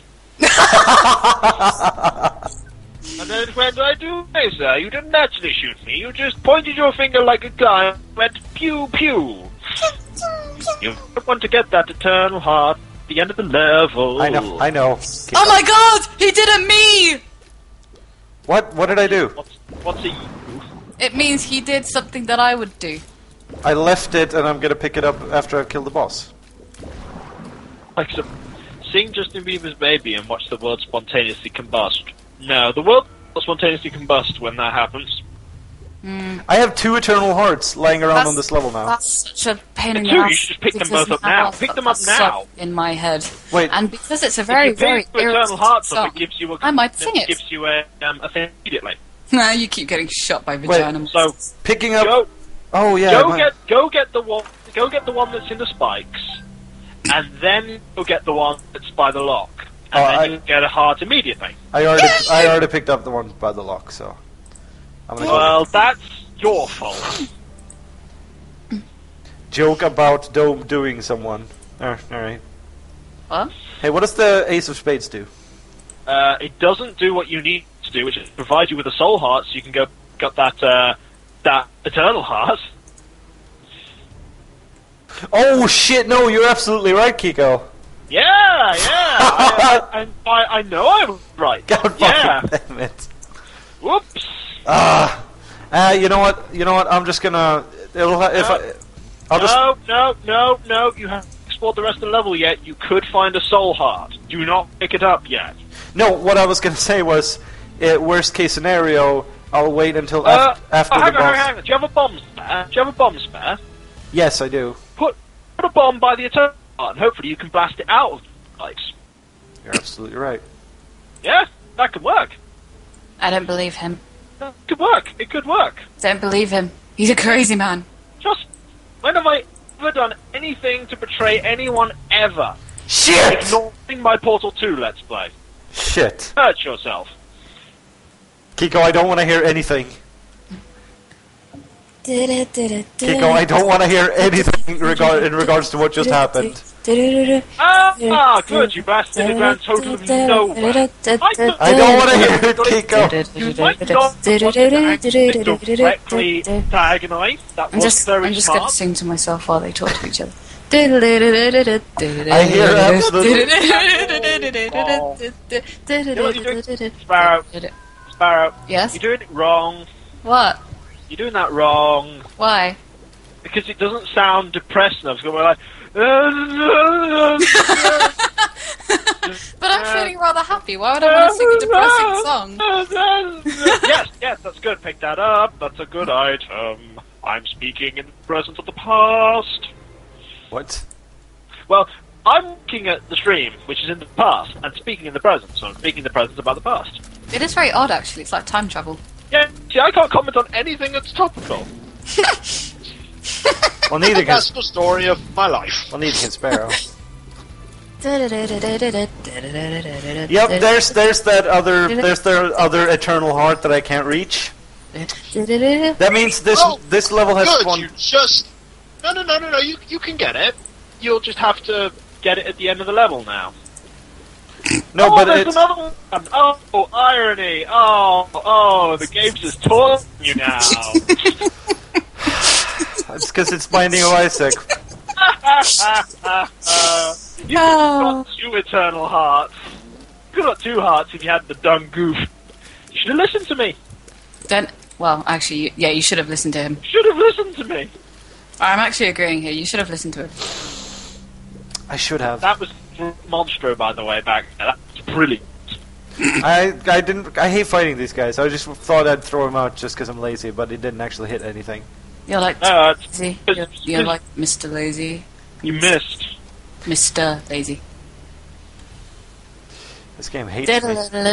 And then it went, I do, hey, sir, you didn't actually shoot me. You just pointed your finger like a gun and went pew pew. You don't want to get that eternal heart at the end of the level. I know. Oh my god! He did a me! What did I do? What's a It means he did something that I would do. I left it, and I'm gonna pick it up after I've killed the boss. like sing Justin Bieber's Baby and watch the world spontaneously combust? No, the world will spontaneously combust when that happens. I have 2 eternal hearts lying around on this level now. That's such a pain in the Two, you ass. should just pick them because both up now now. I've Pick got them up that now. song in my head. Wait. And because it's a very, If very you pick Eternal irritating Hearts up, song, it gives you a I might sing it. gives you a thing immediately. Nah, you keep getting shot by vagina. So Picking up. go Oh yeah. go get the one that's in the spikes, and then go get the one that's by the lock, and then you get a heart immediately. I already picked up the one by the lock, so. I'm gonna Well, that's your fault. joke about Dome doing someone. Alright. What? Hey, what does the Ace of Spades do? It doesn't do what you need to do, which is provide you with a soul heart, so you can go get that eternal heart. Oh shit! No, you're absolutely right, Kiko. Yeah. I know I'm right. God Yeah. fucking damn it. Whoops. You know what? I'm just gonna. I'll just. No. You haven't explored the rest of the level yet. You could find a soul heart. Do not pick it up yet. No, what I was gonna say was, worst case scenario, I'll wait until after the boss. Hang on. Do you have a bomb spare? Do you have a bomb spare? Yes, I do. Put a bomb by the eternal heart, and hopefully you can blast it out of the lights. You're absolutely right. Yeah, that could work. I don't believe him. That could work. It could work. Don't believe him. He's a crazy man. Just when have I ever done anything to betray anyone ever? Shit! Ignoring my Portal 2 Let's Play. Shit. Hurt yourself. Kiko, I don't want to hear anything. Kiko, I don't want to hear anything in regards to what just happened. Ah, good, you blasted the grand total of nowhere. I don't want to hear it, Kiko. You might not want to directly diagonalize. That was very I'm just going to smart. sing to myself while they talk to each other. I hear absolutely. Sparrow, Sparrow, Yes? you're doing it wrong. What? You're doing that wrong. Why? Because it doesn't sound depressed enough. It's going to be like... But I'm feeling rather happy. Why would I want to sing a depressing song? Yes, that's good. Pick that up. That's a good item. I'm speaking in the presence of the past. What? Well, I'm looking at the stream, which is in the past, and speaking in the present, so I'm speaking in the present about the past. It is very odd, actually. It's like time travel. Yeah, see, I can't comment on anything that's topical. Well, neither can. That's the story of my life. Well, neither can Sparrow. Yep, Yep, there's that other eternal heart that I can't reach. That means this level has Good, one. you just... No, you can get it. You'll just have to get it at the end of the level now. No, Oh, but there's it's another one! Oh, irony! Oh, the game's just taunting you now! it's because it's Binding of Isaac. You've got 2 eternal hearts. You've got 2 hearts if you had the dumb goof. You should have listened to me. Well, actually, yeah, you should have listened to him. Should have listened to me. I'm actually agreeing here. You should have listened to him. I should have. That was Monstro, by the way, back there. That's brilliant. I hate fighting these guys. I just thought I'd throw them out just because I'm lazy, but it didn't actually hit anything. You're like No, lazy. You're like Mr. Lazy. You missed. Mr. Lazy. This game hates me.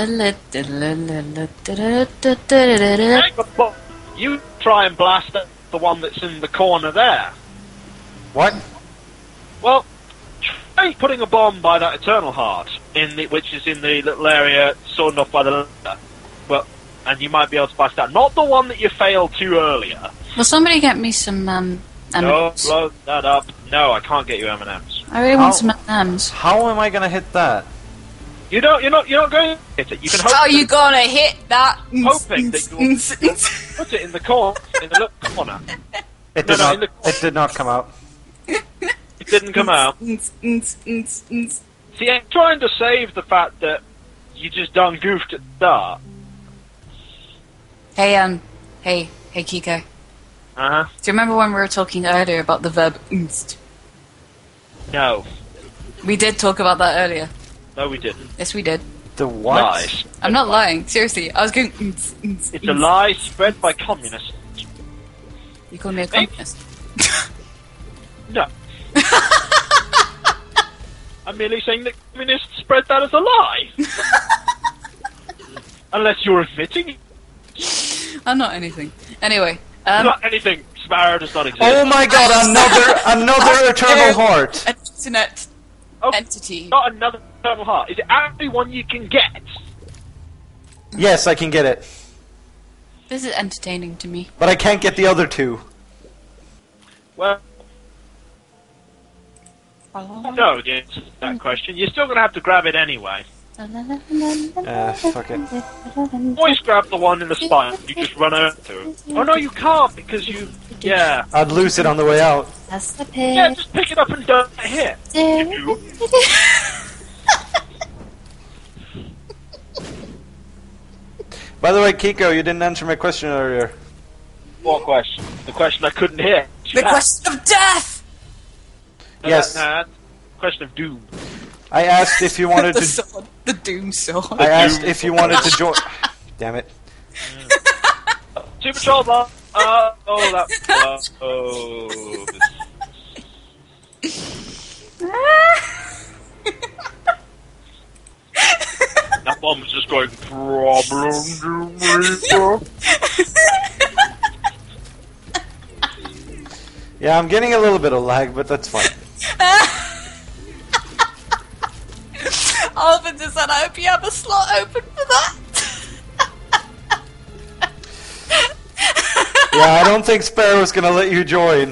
You try and blast the one that's in the corner there. What? Well, try putting a bomb by that Eternal Heart, which is in the little area sawn off by the ladder. Well, and you might be able to blast that. Not the one that you failed to earlier. Will somebody get me some No, M&Ms? blow that up. No, I can't get you M&Ms. I really want some M&Ms. How am I gonna hit that? You're not going to hit it. You can hope. How are you gonna hit that? Hoping that you'll put it in the corner, in the little corner. It No, did no, not. in the- It did not come out. It didn't come out. See, I'm trying to save the fact that you just done goofed at the start. Hey, Kiko. Uh-huh. Do you remember when we were talking earlier about the verb "inst"? No. We did talk about that earlier. No, we didn't. Yes, we did. The what? Lies. I'm not lying. Seriously, I was going. It's a lie spread by communists. You call me a Maybe. communist? No. I'm merely saying that communists spread that as a lie. Unless you're admitting it. I'm not anything. Anyway, Not anything. Sparrow does not exist. Oh my god! Another eternal heart. an internet Oh, entity. not another Eternal Heart. Is it actually one you can get? Yes, I can get it, This is entertaining to me. but I can't get the other 2. Well, no, the answer to that question. You're still going to have to grab it anyway. Fuck it. Always grab the one in the spine. You just run over to it. Oh no, you can't because you. Yeah. I'd lose it on the way out. That's the Yeah, pit. just pick it up and don't hit. You. By the way, Kiko, you didn't answer my question earlier. What question? The question I couldn't hear. The question of death. Yes. Question of doom. I asked if you wanted The to. sword. The doom sword. I asked if you wanted to join. Damn it. Super Troll Bar. Oh, that. Oh. That bomb was just going. Problem DomEReapeR. Yeah, I'm getting a little bit of lag, but that's fine. Alvin just said, I hope you have a slot open for that. I don't think Sparrow's gonna let you join.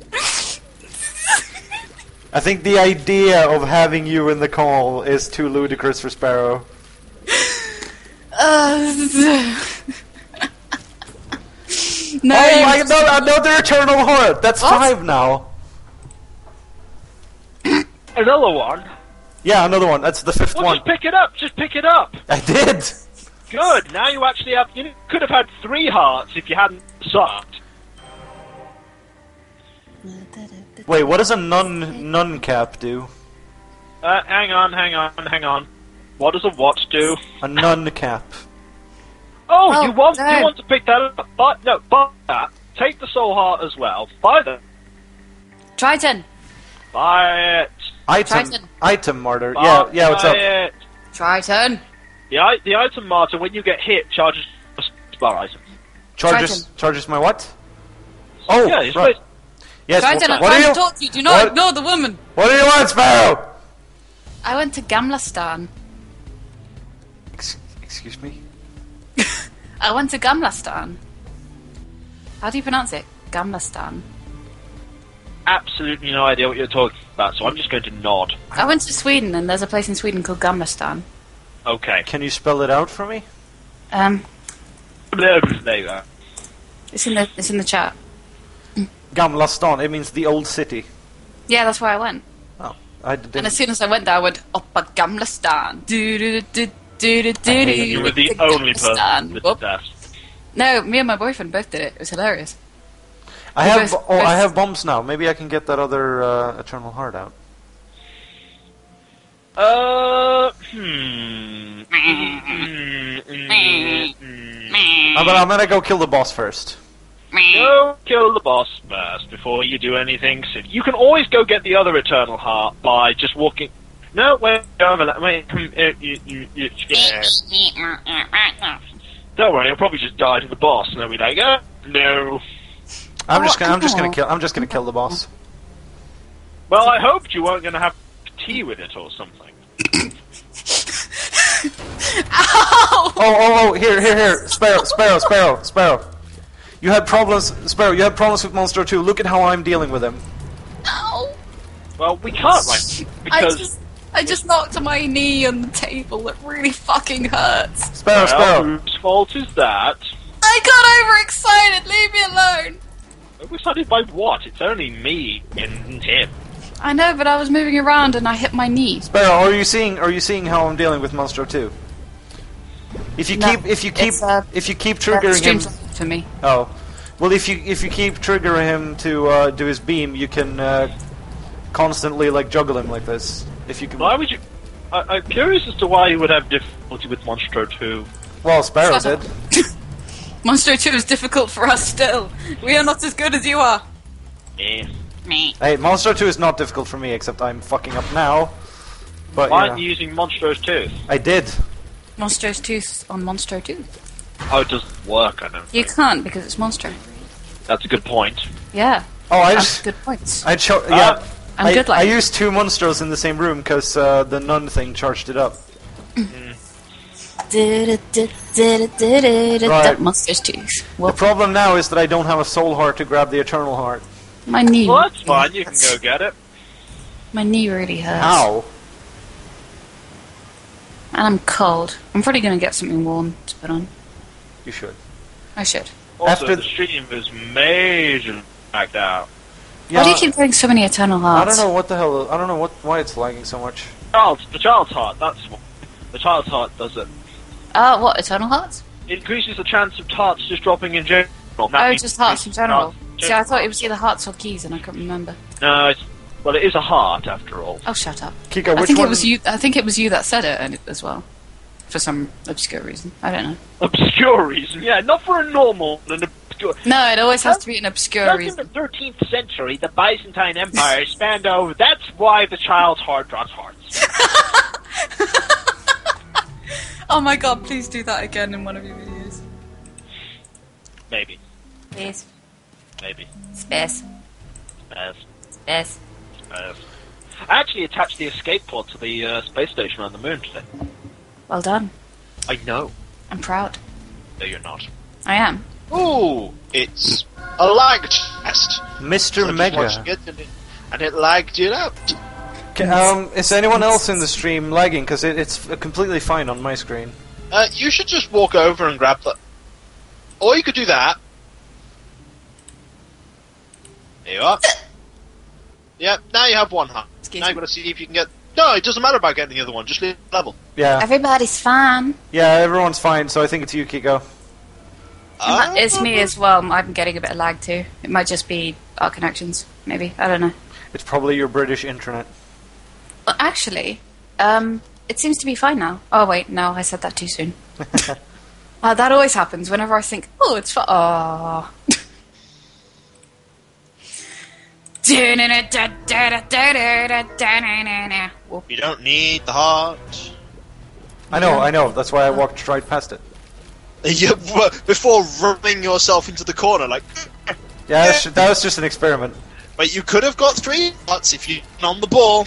I think the idea of having you in the call is too ludicrous for Sparrow. No. Oh, another Eternal Heart! That's What? 5 now. Another one? Yeah, another one. That's the 5th Well, one. just pick it up. Just pick it up. I did! Good. Now you actually have... You could have had 3 hearts if you hadn't sucked. Wait, what does a nun cap do? Hang on. What does a what do? A nun cap. Oh, you want no. to pick that up? Buy that. Take the soul heart as well. Buy that. Triton. Buy it. Item martyr. Buy Yeah, what's up? it. Triton. The item martyr, when you get hit, charges a spell item. Charges my what? Oh, Yeah, it's right. Yes, Triton, I'm what trying do to you... talk to you. Do not ignore the woman. What do you want, Sparrow? I went to Gamlastan. Excuse me? I went to Gamlastan. How do you pronounce it? Gamlastan. Absolutely no idea what you're talking about, so I'm just going to nod. I went to Sweden, and there's a place in Sweden called Gamlastan. Okay. Can you spell it out for me? There you go. It's in the chat. Gamla stan, it means the old city. Yeah, that's where I went. Oh, I didn't... And as soon as I went there, I went up at Gamlastan. You were the only person with that. No, me and my boyfriend both did it. It was hilarious. I We have both- I have bombs now. Maybe I can get that other Eternal Heart out. I'm gonna go kill the boss first. Go kill the boss first before you do anything. You can always go get the other Eternal Heart by just walking. No, wait. Don't worry, I'll probably just die to the boss, and then be like, no. I'm just gonna kill the boss. Well, I hoped you weren't going to have tea with it or something. Ow! Oh, here. Sparrow. You had problems, Sparrow, you had problems with Monster 2. Look at how I'm dealing with him. Ow! Well, we can't, right? Because... I just knocked my knee on the table. It really fucking hurts. Sparrow. Whose fault is that? I got overexcited. Leave me alone. Overexcited by what? It's only me and him. I know, but I was moving around and I hit my knee. Sparrow, are you seeing how I'm dealing with Monster 2? If you keep triggering him for me. Oh. Well, if you keep triggering him to do his beam, you can constantly like juggle him like this. If you can. Why would you? I'm curious as to why you would have difficulty with Monster 2. Well, Sparrow Shut up. did. Monster 2 is difficult for us still. We are not as good as you are. Eh. Me. Hey, Monster 2 is not difficult for me, except I'm fucking up now. But Why aren't you using Monster 2? I did. Monster's Tooth on Monster 2. Oh, it doesn't work, I don't You think. can't because it's Monster. That's a good point. Yeah. Oh, I That's just good points. I good like I used 2 monsters in the same room because the nun thing charged it up. Right. Monster's Tooth. The Well, problem now is that I don't have a soul heart to grab the Eternal Heart. my knee. Well, that's fine, you can go get it. My knee really hurts. Ow. And I'm cold. I'm probably going to get something warm to put on. You should. I should. Also, After the stream is majorly backed out. Why do you keep getting so many Eternal I Hearts? don't know what the hell. I don't know why it's lagging so much. The child's heart, that's what. The child's heart does it. What, Eternal Hearts? It increases the chance of hearts just dropping in general. Oh, just hearts in general. See, I thought it was either hearts or keys, and I couldn't remember. No, well, it is a heart after all. Oh, shut up. Kiko, I which think one? it was you. I think it was you that said it as well, for some obscure reason. I don't know. Obscure reason, yeah, not for a normal, an obscure. No, it always has to be an obscure Back in reason. the 13th century, the Byzantine Empire spanned over. That's why the child's heart drops hearts. Oh my god, please do that again in one of your videos. Maybe. Please. Maybe. Space. Yes. Space. I actually attached the escape pod to the space station on the moon today. Well done. I know. I'm proud. No, you're not. I am. Ooh, it's a lag test. Mr. So Mega. just watching it and it lagged it out. Is anyone else in the stream lagging? Because it's completely fine on my screen. You should just walk over and grab the... Or you could do that. There you are. Yep, now you have one heart. Now you've got to see if you can get... No, it doesn't matter about getting the other one, just leave the level. Yeah. Everybody's fine. Yeah, everyone's fine, so I think it's you, Kiko. It's me as well. I'm getting a bit of lag too. It might just be our connections, maybe. I don't know. It's probably your British internet. Well, actually, it seems to be fine now. Oh wait, no, I said that too soon. That always happens whenever I think, oh, it's fine. Oh. You don't need the heart. I know. That's why I walked right past it. Before running yourself into the corner, like... Yeah, that was just an experiment. But you could have got 3 hearts if you'd been on the ball.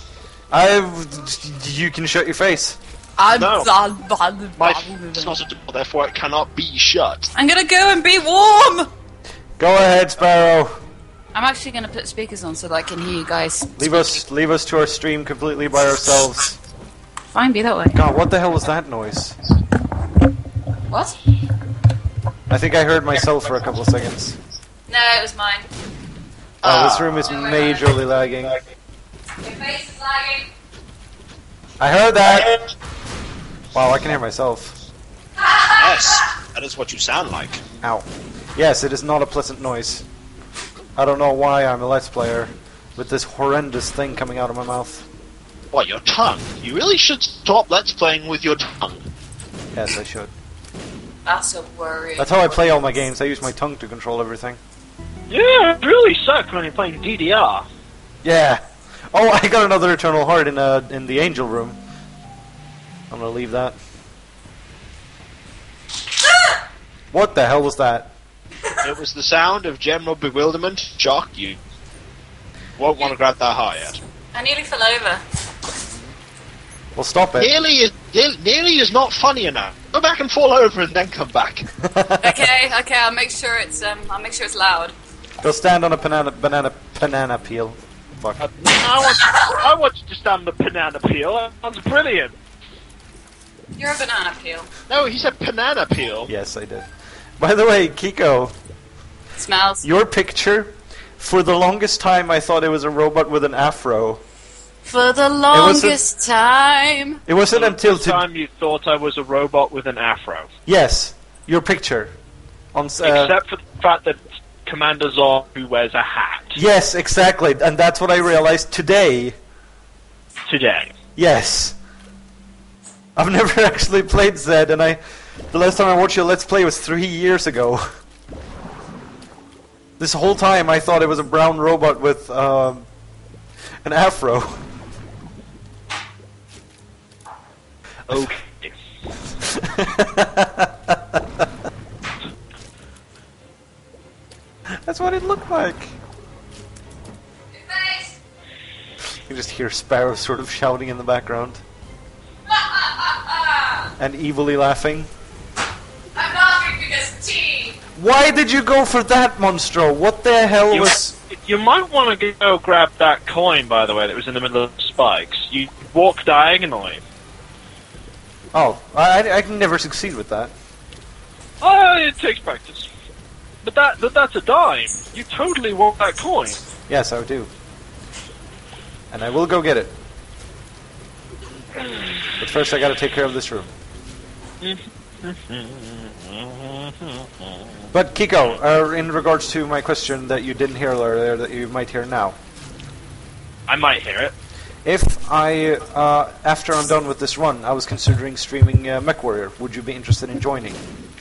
You can shut your face. No. My it's not a door, therefore it cannot be shut. I'm gonna go and be warm! Go ahead, Sparrow. I'm actually gonna put speakers on so that I can hear you guys. Leave us to our stream completely by ourselves. Fine, be that way. God, what the hell was that noise? What? I think I heard myself for a couple of seconds. No, it was mine. Oh, this room is majorly lagging. Your face is lagging. I heard that! Wow, I can hear myself. Yes, that is what you sound like. Ow. Yes, it is not a pleasant noise. I don't know why I'm a Let's Player with this horrendous thing coming out of my mouth. What, your tongue? You really should stop Let's Playing with your tongue. Yes, I should. That's a worry. That's how I play all my games. I use my tongue to control everything. Yeah, it really sucks when you're playing DDR. Yeah. Oh, I got another Eternal Heart in the Angel Room. I'm gonna leave that. What the hell was that? It was the sound of general bewilderment. Shock. You won't want to grab that heart yet. I nearly fell over. Well, stop it. Nearly is not funny enough. Go back and fall over and then come back. Okay, I'll make sure it's loud. Go stand on a banana peel. Fuck. I want you to stand on the banana peel. That sounds brilliant. You're a banana peel. No, he said banana peel. Yes, I did. By the way, Kiko, Smells. your picture, for the longest time I thought it was a robot with an afro. For the longest time. It wasn't until the time you thought I was a robot with an afro. Yes, your picture. Except for the fact that Commander Zod who wears a hat. Yes, exactly, and that's what I realized today. Today. Yes. I've never actually played Zed, and the last time I watched your Let's Play was 3 years ago. This whole time I thought it was a brown robot with an afro. Okay. That's what it looked like. You can just hear Sparrow sort of shouting in the background. And evilly laughing. I'm laughing because tea. Why did you go for that, Monstro? What the hell was... You might want to go grab that coin, by the way, that was in the middle of the spikes. You walk diagonally. Oh, I can never succeed with that. Oh, it takes practice. But that's a dime. You totally want that coin. Yes, I do. And I will go get it. But first I gotta take care of this room. But Kiko, in regards to my question that you didn't hear earlier, that you might hear now. I might hear it. If I, after I'm done with this run, I was considering streaming Mechwarrior, would you be interested in joining?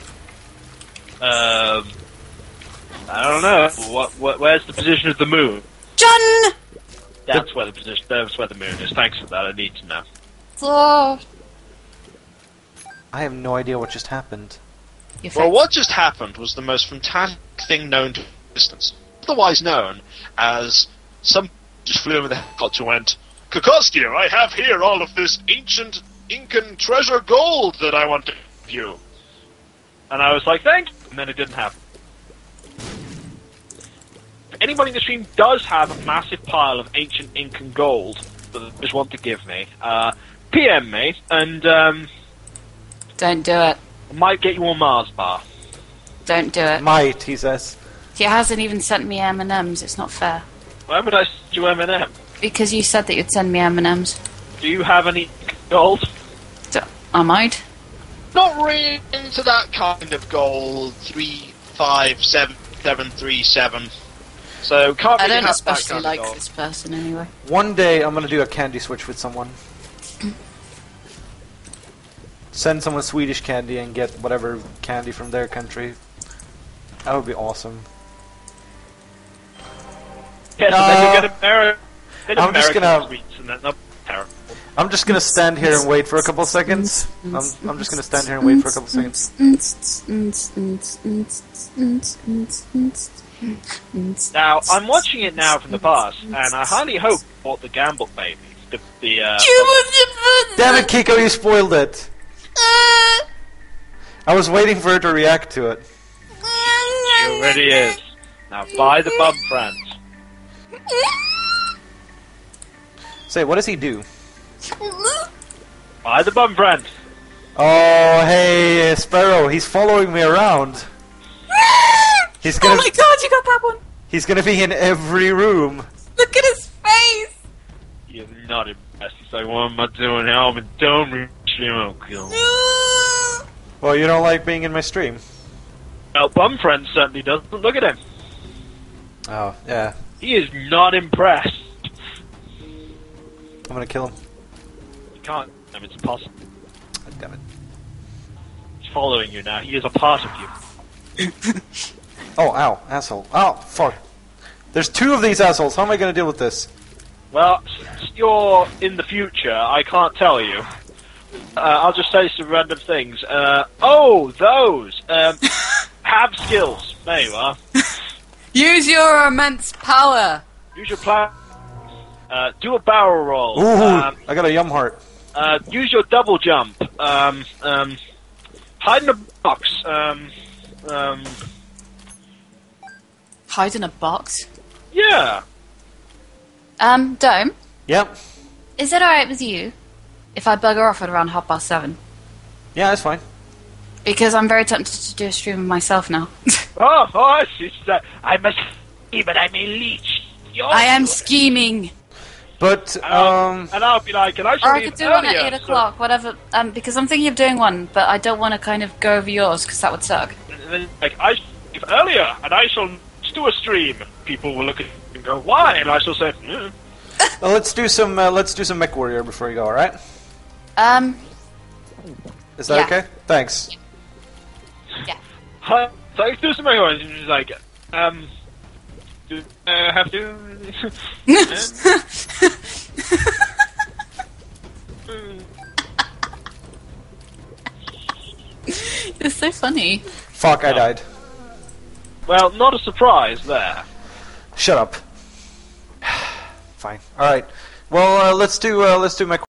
I don't know. Where's the position of the moon? John! That's where the moon is. Thanks for that. I need to know. Oh. I have no idea what just happened. Well, what just happened was the most fantastic thing known to existence. Otherwise known as some just flew over the helicopter and went, Kikoskia, I have here all of this ancient Incan treasure gold that I want to give you. And I was like, thank you. And then it didn't happen. anybody in the stream does have a massive pile of ancient ink and gold that they just want to give me, PM me, and Don't do it. I might get you a Mars bar. Don't do it. Might, he says. He hasn't even sent me M&Ms. It's not fair. Why would I send you M&M? Because you said that you'd send me M&Ms. Do you have any gold? I might. Not really into that kind of gold. 357737. So can't I really don't have especially that kind like of gold. this person anyway. One day I'm gonna do a candy switch with someone. Send someone Swedish candy and get whatever candy from their country. That would be awesome. Yeah, so then you get I'm just gonna- sweets, and that's not terrible. I'm just gonna stand here and wait for a couple seconds. I'm just gonna stand here and wait for a couple seconds. Now, I'm watching it now from the past, and I highly hope you bought the Gamble baby. Damn it, Kiko, you spoiled it. I was waiting for her to react to it. She already is. Now buy the bum friend. Say, what does he do? Buy the bum friend. Oh, hey, Sparrow, he's following me around. He's gonna. Oh my god, you got that one! He's gonna be in every room. Look at his face! You're not impressed. He's like, what am I doing now? I'm in DomEReapeR. Well, you don't like being in my stream. Well, bum friend certainly doesn't. Look at him. Oh, yeah. He is not impressed. I'm gonna kill him. You can't. I mean, it's impossible. God damn it. He's following you now. He is a part of you. Oh, ow, asshole. Oh, fuck. There's two of these assholes. How am I gonna deal with this? Well, since you're in the future, I can't tell you. I'll just say some random things. Oh, those! Have skills. There you are. Use your immense power! Use your plan. Do a barrel roll. Ooh, I got a yum heart. Use your double jump. Hide in a box. Hide in a box? Yeah. Dome, Yep. is it alright with you if I bugger off at around 7:30? Yeah, that's fine. Because I'm very tempted to do a stream of myself now. Oh, sister. I'm a but I'm a leech. I am scheming! But, And I'll be like, can I show Or I you could do one at earlier? 8 o'clock, whatever. Because I'm thinking of doing one, but I don't want to kind of go over yours, because that would suck. Like, I should leave earlier, and I shall do a stream. People will look at me and go, why? And I shall say, well, let's do some Mechwarrior before you go, alright? Is that Yeah. okay? Thanks. Yeah. hi, so I do some more, and she's like, do I have to? It's so funny. Fuck, I died. Well, not a surprise there. Shut up. Fine. Alright. Well, let's do Mechwarrior.